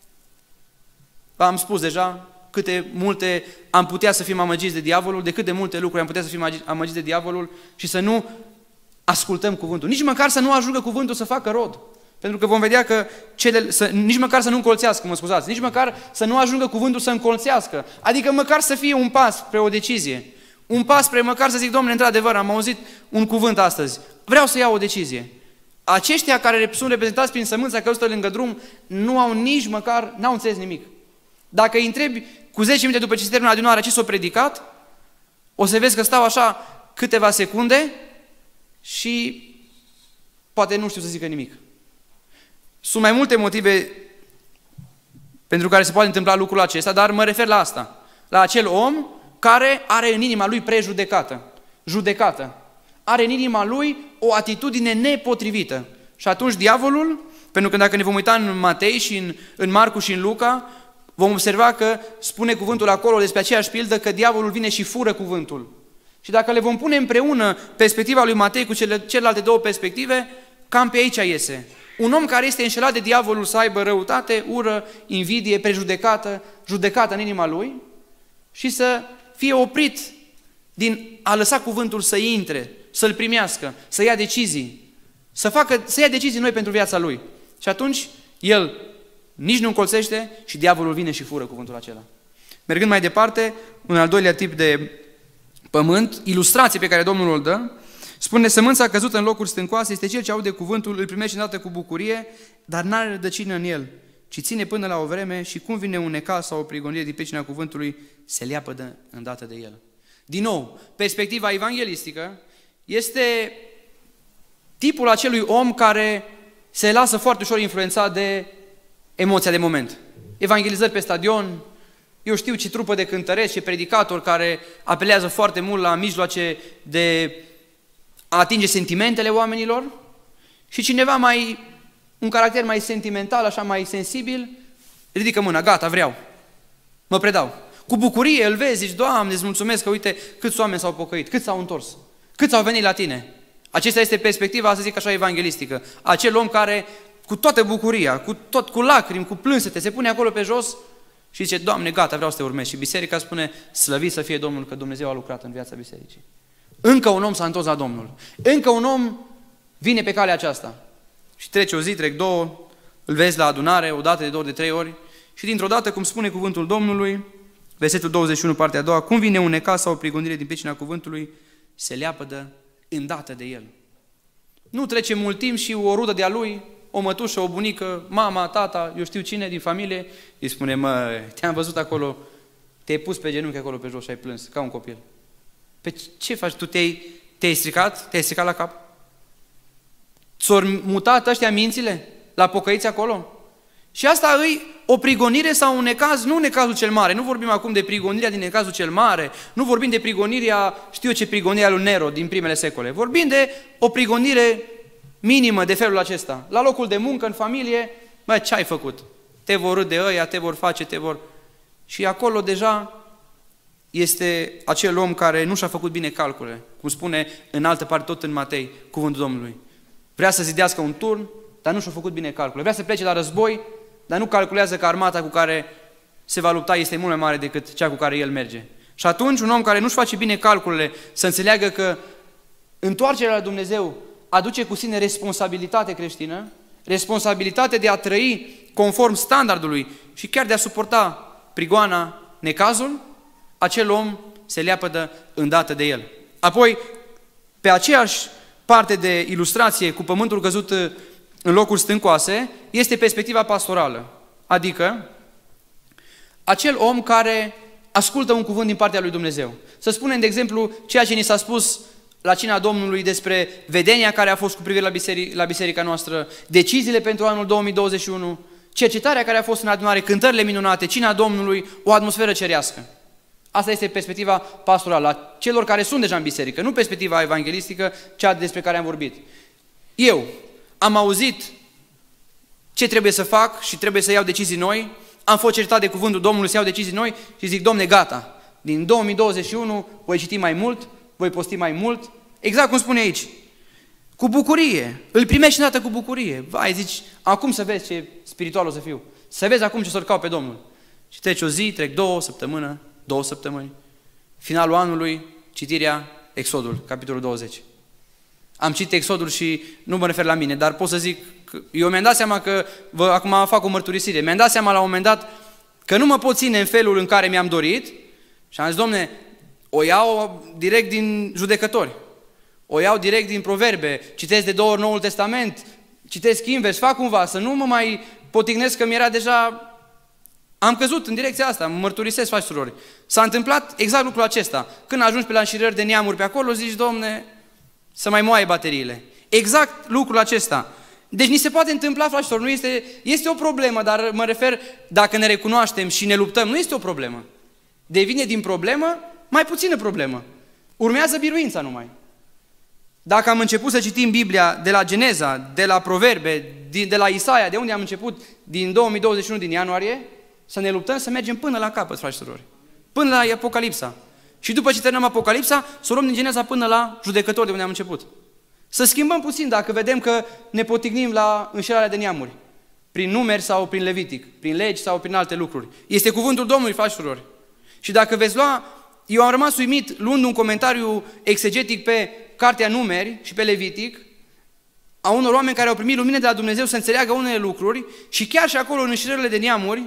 am spus deja, câte multe am putea să fim amăgiți de diavolul, de cât de multe lucruri am putea să fim amăgiți de diavolul și să nu ascultăm cuvântul. Nici măcar să nu ajungă cuvântul să facă rod. Pentru că vom vedea că cele, să, nici măcar să nu încolțească, mă scuzați, nici măcar să nu ajungă cuvântul să încolțească. Adică măcar să fie un pas spre o decizie. Un pas spre măcar să zic, Domnule, într-adevăr, am auzit un cuvânt astăzi. Vreau să iau o decizie. Aceștia care sunt reprezentați prin sămânța căzută lângă drum nu au nici măcar, n-au înțeles nimic. Dacă îi întrebi cu zece minute după ce se termină adunarea ce s-a predicat, o să vezi că stau așa câteva secunde și poate nu știu să zică nimic. Sunt mai multe motive pentru care se poate întâmpla lucrul acesta, dar mă refer la asta, la acel om care are în inima lui prejudecată, judecată, are în inima lui o atitudine nepotrivită. Și atunci diavolul, pentru că dacă ne vom uita în Matei și în, în Marcu și în Luca, vom observa că spune cuvântul acolo despre aceeași pildă că diavolul vine și fură cuvântul. Și dacă le vom pune împreună perspectiva lui Matei cu cele, celelalte două perspective, cam pe aici iese. Un om care este înșelat de diavolul să aibă răutate, ură, invidie, prejudecată, judecată în inima lui și să fie oprit din a lăsa cuvântul să intre, să-l primească, să ia decizii, să, facă, să ia decizii noi pentru viața lui. Și atunci el nici nu încolțește și diavolul vine și fură cuvântul acela. Mergând mai departe, un al doilea tip de pământ, ilustrație pe care Domnul îl dă, spune: sămânța căzută în locuri stâncoase este cel ce aude cuvântul, îl primește îndată cu bucurie, dar n-are rădăcină în el, ci ține până la o vreme și cum vine un necaz sau o prigonire din pricina cuvântului, se leapădă îndată de el. Din nou, perspectiva evanghelistică este tipul acelui om care se lasă foarte ușor influențat de emoția de moment. Evangelizări pe stadion, eu știu ce trupă de cântăreți, ce predicatori care apelează foarte mult la mijloace de a atinge sentimentele oamenilor și cineva mai, un caracter mai sentimental, așa mai sensibil, ridică mâna, gata, vreau, mă predau. Cu bucurie îl vezi, zici: Doamne, îți mulțumesc că uite câți oameni s-au pocăit, câți s-au întors, câți au venit la tine. Acesta este perspectiva, să zic așa, evanghelistică. Acel om care cu toată bucuria, cu, tot, cu lacrimi, cu plânsete, se pune acolo pe jos și zice: Doamne, gata, vreau să te urmez. Și biserica spune: slăvit să fie Domnul că Dumnezeu a lucrat în viața bisericii. Încă un om s-a întors la Domnul. Încă un om vine pe calea aceasta. Și trece o zi, trec două, îl vezi la adunare, o dată, de două ori, de trei ori și dintr-o dată, cum spune cuvântul Domnului, versetul douăzeci și unu, partea a doua, cum vine un necaz sau o prigonire din pricina cuvântului, se leapădă îndată de el. Nu trece mult timp și o rudă de-a lui, o mătușă, o bunică, mama, tata, eu știu cine din familie, îi spune: mă, te-am văzut acolo, te-ai pus pe genunchi acolo pe jos și ai plâns, ca un copil. Pe ce faci? Tu te-ai te stricat? Te-ai stricat la cap? Ți-au mutat ăștia mințile la pocăiți acolo? Și asta îi o prigonire sau un necaz, nu necazul cel mare, nu vorbim acum de prigonirea din necazul cel mare, nu vorbim de prigonirea, știu eu ce prigonirea lui Nero din primele secole, vorbim de o prigonire minimă de felul acesta. La locul de muncă, în familie, bă, ce ai făcut? Te vor râde ăia, te vor face, te vor... Și acolo deja este acel om care nu și-a făcut bine calcule, cum spune în altă parte, tot în Matei, cuvântul Domnului. Vrea să zidească un turn, dar nu și-a făcut bine calcule. Vrea să plece la război, dar nu calculează că armata cu care se va lupta este mult mai mare decât cea cu care el merge. Și atunci un om care nu-și face bine calculele, să înțeleagă că întoarcerea la Dumnezeu aduce cu sine responsabilitate creștină, responsabilitate de a trăi conform standardului și chiar de a suporta prigoana, necazul, acel om se leapădă îndată de el. Apoi, pe aceeași parte de ilustrație cu pământul căzut în locuri stâncoase, este perspectiva pastorală. Adică, acel om care ascultă un cuvânt din partea lui Dumnezeu. Să spunem, de exemplu, ceea ce ni s-a spus la cina Domnului despre vedenia care a fost cu privire la, biseric la biserica noastră, deciziile pentru anul două mii douăzeci și unu, cercetarea care a fost în adunare, cântările minunate, cina Domnului, o atmosferă cerească. Asta este perspectiva pastorală, a celor care sunt deja în biserică, nu perspectiva evanghelistică, cea despre care am vorbit. Eu am auzit ce trebuie să fac și trebuie să iau decizii noi, am fost cercetat de cuvântul Domnului să iau decizii noi și zic: Domne, gata, din două mii douăzeci și unu voi citi mai mult, voi posti mai mult, exact cum spune aici, cu bucurie, îl primești îndată cu bucurie. Vai, zici, acum să vezi ce spiritual o să fiu, să vezi acum ce să-L caut pe Domnul. Și trece o zi, trec două, o săptămână, două săptămâni, finalul anului, citirea Exodul, capitolul douăzeci. Am citit Exodul și nu mă refer la mine, dar pot să zic, că eu mi-am dat seama că, vă, acum fac o mărturisire, mi-am dat seama la un moment dat că nu mă pot ține în felul în care mi-am dorit și am zis: Domne, o iau direct din Judecători, o iau direct din Proverbe, citesc de două ori Noul Testament, citesc invers, fac cumva, să nu mă mai potignesc că mi-era deja... Am căzut în direcția asta, mă mărturisesc, faci surori. S-a întâmplat exact lucrul acesta. Când ajungi pe la înșirări de neamuri pe acolo, zici: Domne, să mai moaie bateriile. Exact lucrul acesta. Deci ni se poate întâmpla, fraților, nu este, este o problemă, dar mă refer, dacă ne recunoaștem și ne luptăm, nu este o problemă. Devine din problemă mai puțină problemă. Urmează biruința numai. Dacă am început să citim Biblia de la Geneza, de la Proverbe, de la Isaia, de unde am început din două mii douăzeci și unu, din ianuarie, să ne luptăm să mergem până la capăt, frați și surori. Până la Apocalipsa. Și după ce terminăm Apocalipsa, să o luăm din Geneza până la Judecători, de unde am început. Să schimbăm puțin dacă vedem că ne potignim la înșelarea de neamuri. Prin Numeri sau prin Levitic, prin legi sau prin alte lucruri. Este cuvântul Domnului, frați și surori. Și dacă veți lua, eu am rămas uimit luând un comentariu exegetic pe Cartea Numeri și pe Levitic, a unor oameni care au primit lumină de la Dumnezeu să înțeleagă unele lucruri și chiar și acolo în înșelările de neamuri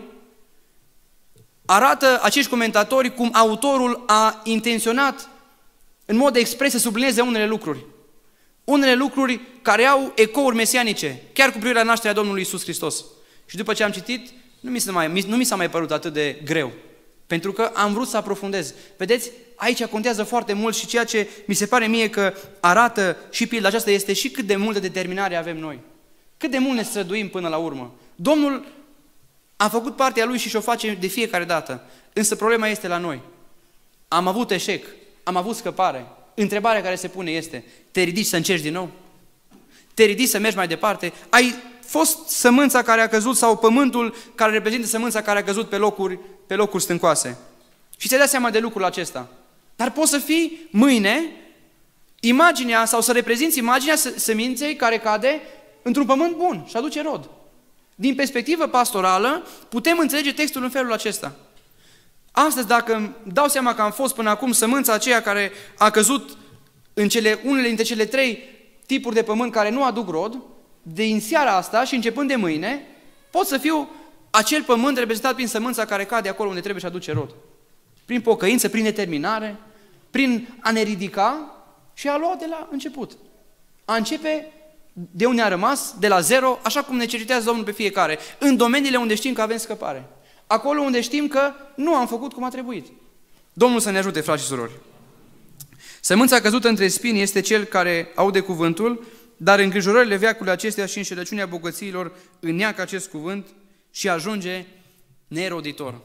arată acești comentatori cum autorul a intenționat în mod expres să sublinieze unele lucruri. Unele lucruri care au ecouri mesianice, chiar cu privire la nașterea Domnului Iisus Hristos. Și după ce am citit, nu mi s-a mai, nu mi s-a mai părut atât de greu. Pentru că am vrut să aprofundez. Vedeți, aici contează foarte mult și ceea ce mi se pare mie că arată și pilda aceasta este și cât de multă determinare avem noi. Cât de mult ne străduim până la urmă. Domnul a făcut partea Lui și și-o face de fiecare dată. Însă problema este la noi. Am avut eșec, am avut scăpare. Întrebarea care se pune este, te ridici să încerci din nou? Te ridici să mergi mai departe? Ai fost sămânța care a căzut sau pământul care reprezintă sămânța care a căzut pe locuri, pe locuri stâncoase. Și ți-ai dat seama de lucrul acesta. Dar poți să fii mâine imaginea sau să reprezinți imaginea seminței care cade într-un pământ bun și aduce rod. Din perspectivă pastorală putem înțelege textul în felul acesta. Astăzi, dacă îmi dau seama că am fost până acum sămânța aceea care a căzut în cele, unele dintre cele trei tipuri de pământ care nu aduc rod, din seara asta și începând de mâine, pot să fiu acel pământ reprezentat prin sămânța care cade acolo unde trebuie și aduce rod. Prin pocăință, prin determinare, prin a ne ridica și a lua de la început. A începe de unde a rămas, de la zero, așa cum ne cercetează Domnul pe fiecare, în domeniile unde știm că avem scăpare. Acolo unde știm că nu am făcut cum a trebuit. Domnul să ne ajute, frați și surori. Sămânța căzută între spini este cel care aude cuvântul, dar îngrijorările veacului acestea și înșelăciunea bogățiilor înneacă acest cuvânt și ajunge neroditor.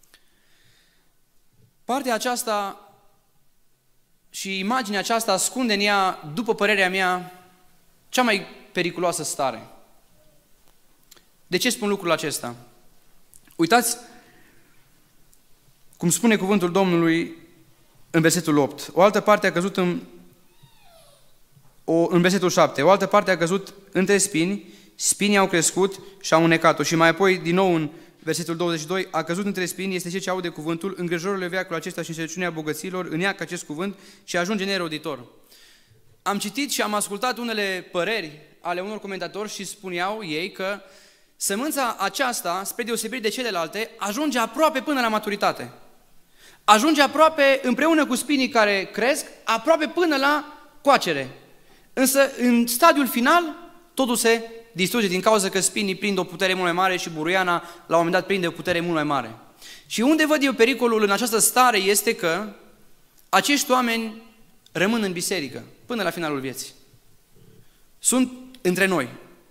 Partea aceasta și imaginea aceasta ascunde în ea, după părerea mea, cea mai periculoasă stare. De ce spun lucrul acesta? Uitați cum spune cuvântul Domnului în versetul opt. O altă parte a căzut în, o, în versetul șapte. O altă parte a căzut între spini, spinii au crescut și au unecat-o. Și mai apoi, din nou în versetul douăzeci și doi, a căzut între spini, este cel ce aude cuvântul, îngrijorările veacului acesta și înșelăciunea bogăților, îneacă acest cuvânt și ajunge neroditor. Am citit și am ascultat unele păreri ale unor comentatori și spuneau ei că sămânța aceasta, spre deosebire de celelalte, ajunge aproape până la maturitate. Ajunge aproape, împreună cu spinii care cresc, aproape până la coacere. Însă, în stadiul final, totul se distruge din cauza că spinii prind o putere mult mai mare și buruiana, la un moment dat, prinde o putere mult mai mare. Și unde văd eu pericolul în această stare este că acești oameni rămân în biserică până la finalul vieții. Sunt între noi.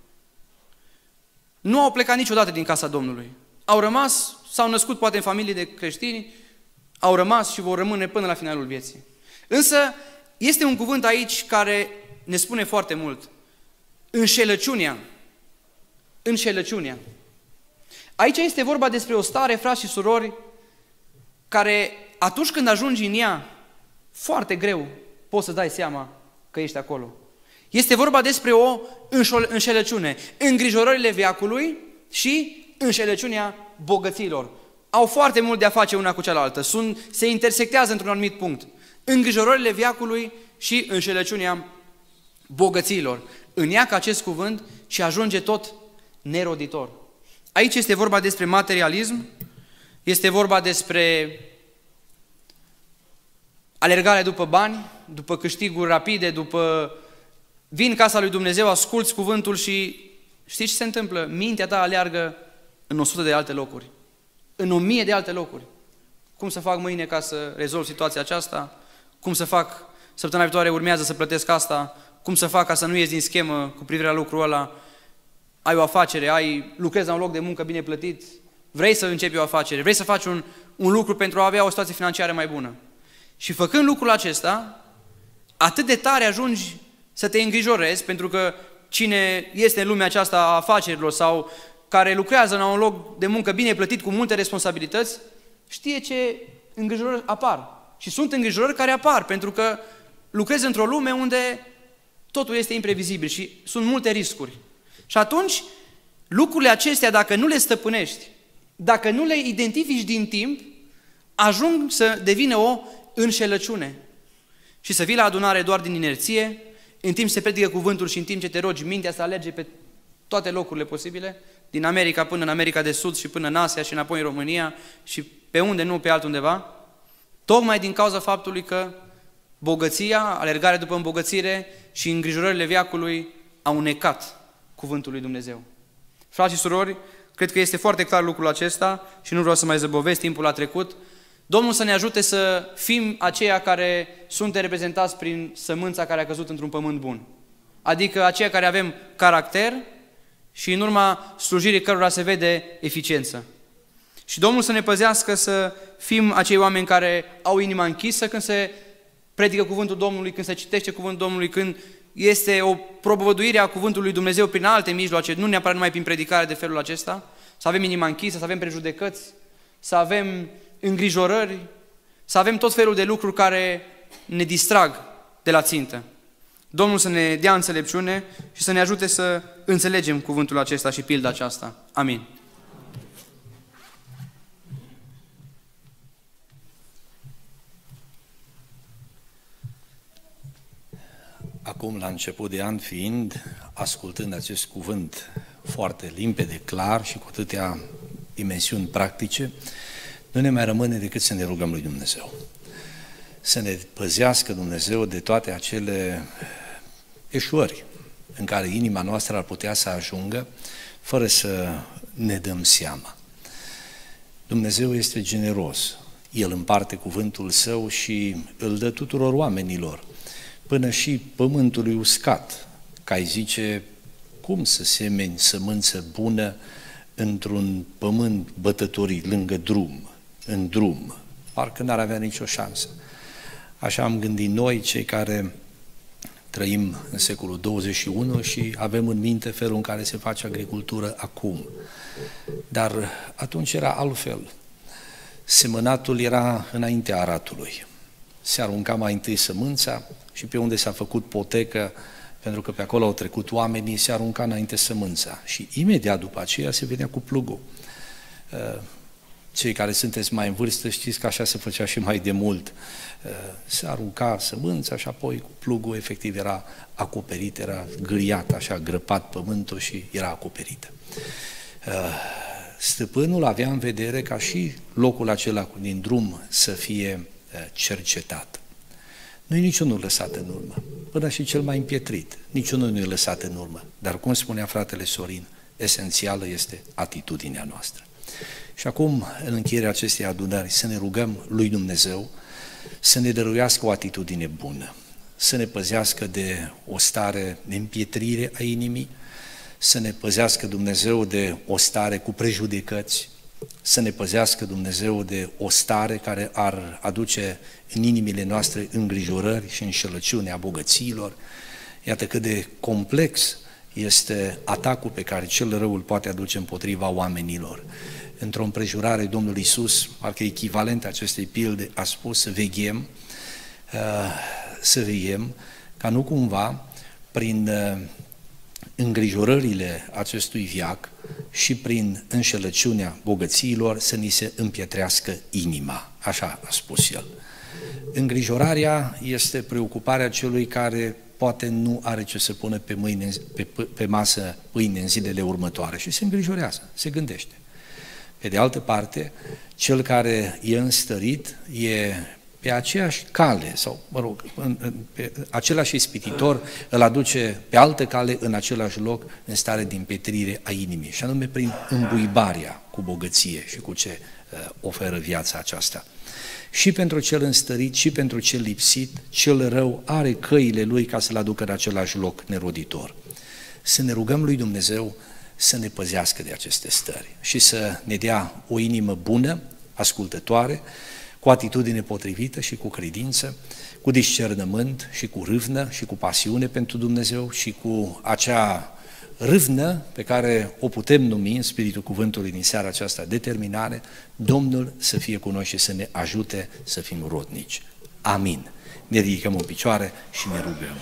Nu au plecat niciodată din casa Domnului. Au rămas, s-au născut poate în familii de creștini, au rămas și vor rămâne până la finalul vieții. Însă este un cuvânt aici care ne spune foarte mult. Înșelăciunea. Înșelăciunea. Aici este vorba despre o stare, frați și surori, care atunci când ajungi în ea, foarte greu poți să dai seama că ești acolo. Este vorba despre o înșelăciune. Îngrijorările veacului și înșelăciunea bogăților. Au foarte mult de a face una cu cealaltă. Sunt, se intersectează într-un anumit punct. Îngrijorările veacului și înșelăciunea bogăților. Îneacă acest cuvânt și ajunge tot neroditor. Aici este vorba despre materialism, este vorba despre alergare după bani, după câștiguri rapide, după vin în casa lui Dumnezeu, asculți cuvântul și știi ce se întâmplă? Mintea ta aleargă în o sută de alte locuri, în o mie de alte locuri. Cum să fac mâine ca să rezolv situația aceasta? Cum să fac, săptămâna viitoare urmează să plătesc asta? Cum să fac ca să nu ies din schemă cu privire la lucrul ăla? ai o afacere, ai, lucrezi la un loc de muncă bine plătit, vrei să începi o afacere, vrei să faci un, un lucru pentru a avea o situație financiară mai bună. Și făcând lucrul acesta, atât de tare ajungi să te îngrijorezi, pentru că cine este în lumea aceasta a afacerilor sau care lucrează la un loc de muncă bine plătit cu multe responsabilități, știe ce îngrijorări apar. Și sunt îngrijorări care apar, pentru că lucrezi într-o lume unde totul este imprevizibil și sunt multe riscuri. Și atunci, lucrurile acestea, dacă nu le stăpânești, dacă nu le identifici din timp, ajung să devină o înșelăciune. Și să vii la adunare doar din inerție, în timp ce se predică cuvântul și în timp ce te rogi mintea să alerge pe toate locurile posibile, din America până în America de Sud și până în Asia și înapoi în România și pe unde nu, pe altundeva, tocmai din cauza faptului că bogăția, alergarea după îmbogățire și îngrijorările veacului au necat cuvântul lui Dumnezeu. Frați și surori, cred că este foarte clar lucrul acesta și nu vreau să mai zăbovesc, timpul a trecut. Domnul să ne ajute să fim aceia care sunt reprezentați prin sămânța care a căzut într-un pământ bun. Adică aceia care avem caracter și în urma slujirii cărora se vede eficiență. Și Domnul să ne păzească să fim acei oameni care au inima închisă când se predică cuvântul Domnului, când se citește cuvântul Domnului, când este o propovăduire a cuvântului Dumnezeu prin alte mijloace, nu neapărat numai prin predicare de felul acesta, să avem inima închisă, să avem prejudecăți, să avem îngrijorări, să avem tot felul de lucruri care ne distrag de la țintă. Domnul să ne dea înțelepciune și să ne ajute să înțelegem cuvântul acesta și pilda aceasta. Amin. Acum, la început de an fiind, ascultând acest cuvânt foarte limpede, clar și cu atâtea dimensiuni practice, nu ne mai rămâne decât să ne rugăm lui Dumnezeu. Să ne păzească Dumnezeu de toate acele eșuări în care inima noastră ar putea să ajungă fără să ne dăm seama. Dumnezeu este generos. El împarte cuvântul Său și îl dă tuturor oamenilor, până și pământului uscat, ca îi zice, cum să semeni sămânță bună într-un pământ bătătorit, lângă drum, în drum, parcă n-ar avea nicio șansă. Așa am gândit noi, cei care trăim în secolul douăzeci și unu și avem în minte felul în care se face agricultură acum. Dar atunci era altfel. Semănatul era înaintea aratului. Se arunca mai întâi sămânța și pe unde s-a făcut potecă, pentru că pe acolo au trecut oamenii, se arunca înainte sămânța și imediat după aceea se venea cu plugul. Cei care sunteți mai în vârstă știți că așa se făcea și mai de mult. Se arunca sămânța și apoi cu plugul efectiv era acoperit, era gâriat, așa grăpat pământul și era acoperită. Stăpânul avea în vedere ca și locul acela din drum să fie cercetat. Nu-i niciunul lăsat în urmă, până și cel mai împietrit, niciunul nu e lăsat în urmă. Dar cum spunea fratele Sorin, esențială este atitudinea noastră. Și acum, în încheierea acestei adunări, să ne rugăm lui Dumnezeu să ne dăruiască o atitudine bună, să ne păzească de o stare de împietrire a inimii, să ne păzească Dumnezeu de o stare cu prejudecăți, să ne păzească Dumnezeu de o stare care ar aduce în inimile noastre îngrijorări și înșelăciunea bogățiilor. Iată cât de complex este atacul pe care cel rău îl poate aduce împotriva oamenilor. Într-o împrejurare, Domnul Iisus, parcă echivalent acestei pilde, a spus să veghem, să veghem, ca nu cumva, prin îngrijorările acestui veac și prin înșelăciunea bogățiilor să ni se împietrească inima, așa a spus el. Îngrijorarea este preocuparea celui care poate nu are ce să pună pe, mâine, pe, pe masă pâine în zilele următoare și se îngrijorează, se gândește. Pe de altă parte, cel care e înstărit e pe aceeași cale, sau, mă rog, în, în, pe același ispititor îl aduce pe altă cale în același loc în stare de împetrire a inimii, și anume prin îmbuibarea cu bogăție și cu ce uh, oferă viața aceasta. Și pentru cel înstărit, și pentru cel lipsit, cel rău are căile lui ca să-l aducă în același loc neroditor. Să ne rugăm lui Dumnezeu să ne păzească de aceste stări și să ne dea o inimă bună, ascultătoare, cu atitudine potrivită și cu credință, cu discernământ și cu râvnă și cu pasiune pentru Dumnezeu și cu acea râvnă pe care o putem numi în spiritul cuvântului din seara aceasta, determinare, Domnul să fie cu noi și să ne ajute să fim rodnici. Amin. Ne ridicăm în picioare și ne rugăm.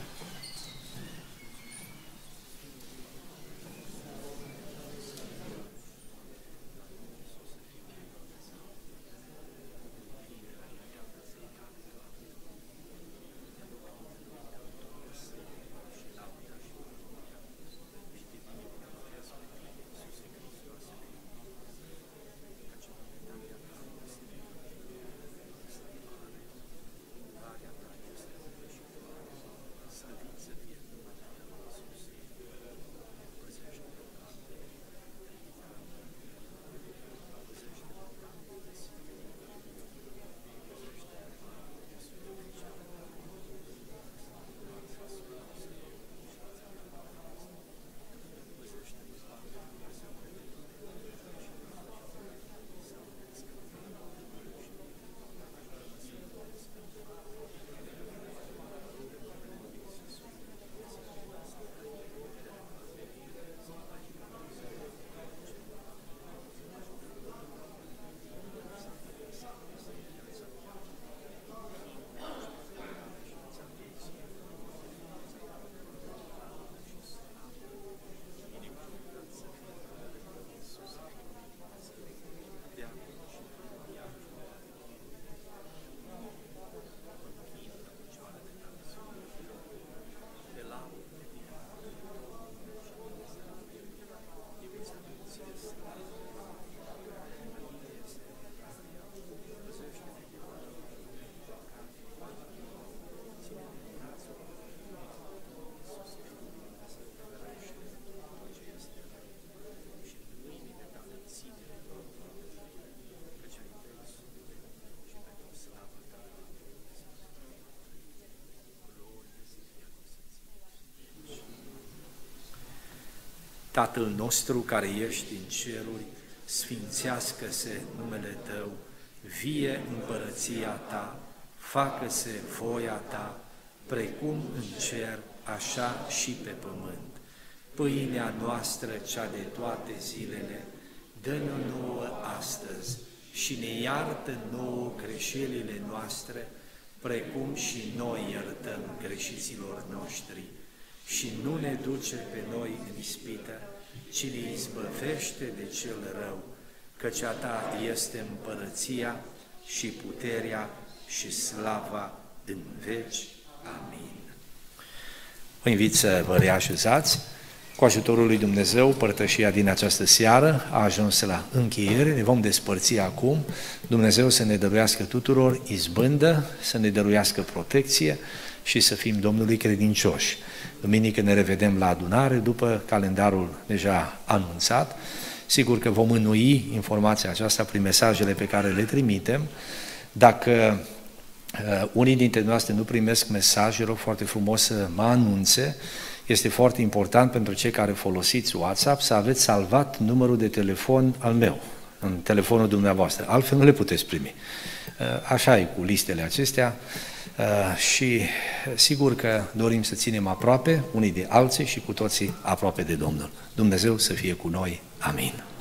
Tatăl nostru care ești în ceruri, sfințească-se numele Tău, vie împărăția Ta, facă-se voia Ta, precum în cer, așa și pe pământ. Pâinea noastră, cea de toate zilele, dă-ne nouă astăzi și ne iartă nouă greșelile noastre, precum și noi iertăm greșiților noștri. Și nu ne duce pe noi în ispită, ci ne izbăvește de cel rău, căci a Ta este împărăția și puterea și slava în veci. Amin. Vă invit să vă reașezați. Cu ajutorul lui Dumnezeu, părtășia din această seară a ajuns la încheiere, ne vom despărți acum. Dumnezeu să ne dăruiască tuturor izbândă, să ne dăruiască protecție și să fim Domnului credincioși. Duminică ne revedem la adunare după calendarul deja anunțat. Sigur că vom înoi informația aceasta prin mesajele pe care le trimitem. Dacă uh, unii dintre noastre nu primesc mesaje, rog foarte frumos să mă anunțe. Este foarte important pentru cei care folosiți WhatsApp să aveți salvat numărul de telefon al meu în telefonul dumneavoastră, altfel nu le puteți primi. Așa e cu listele acestea și sigur că dorim să ținem aproape unii de alții și cu toții aproape de Domnul. Dumnezeu să fie cu noi. Amin.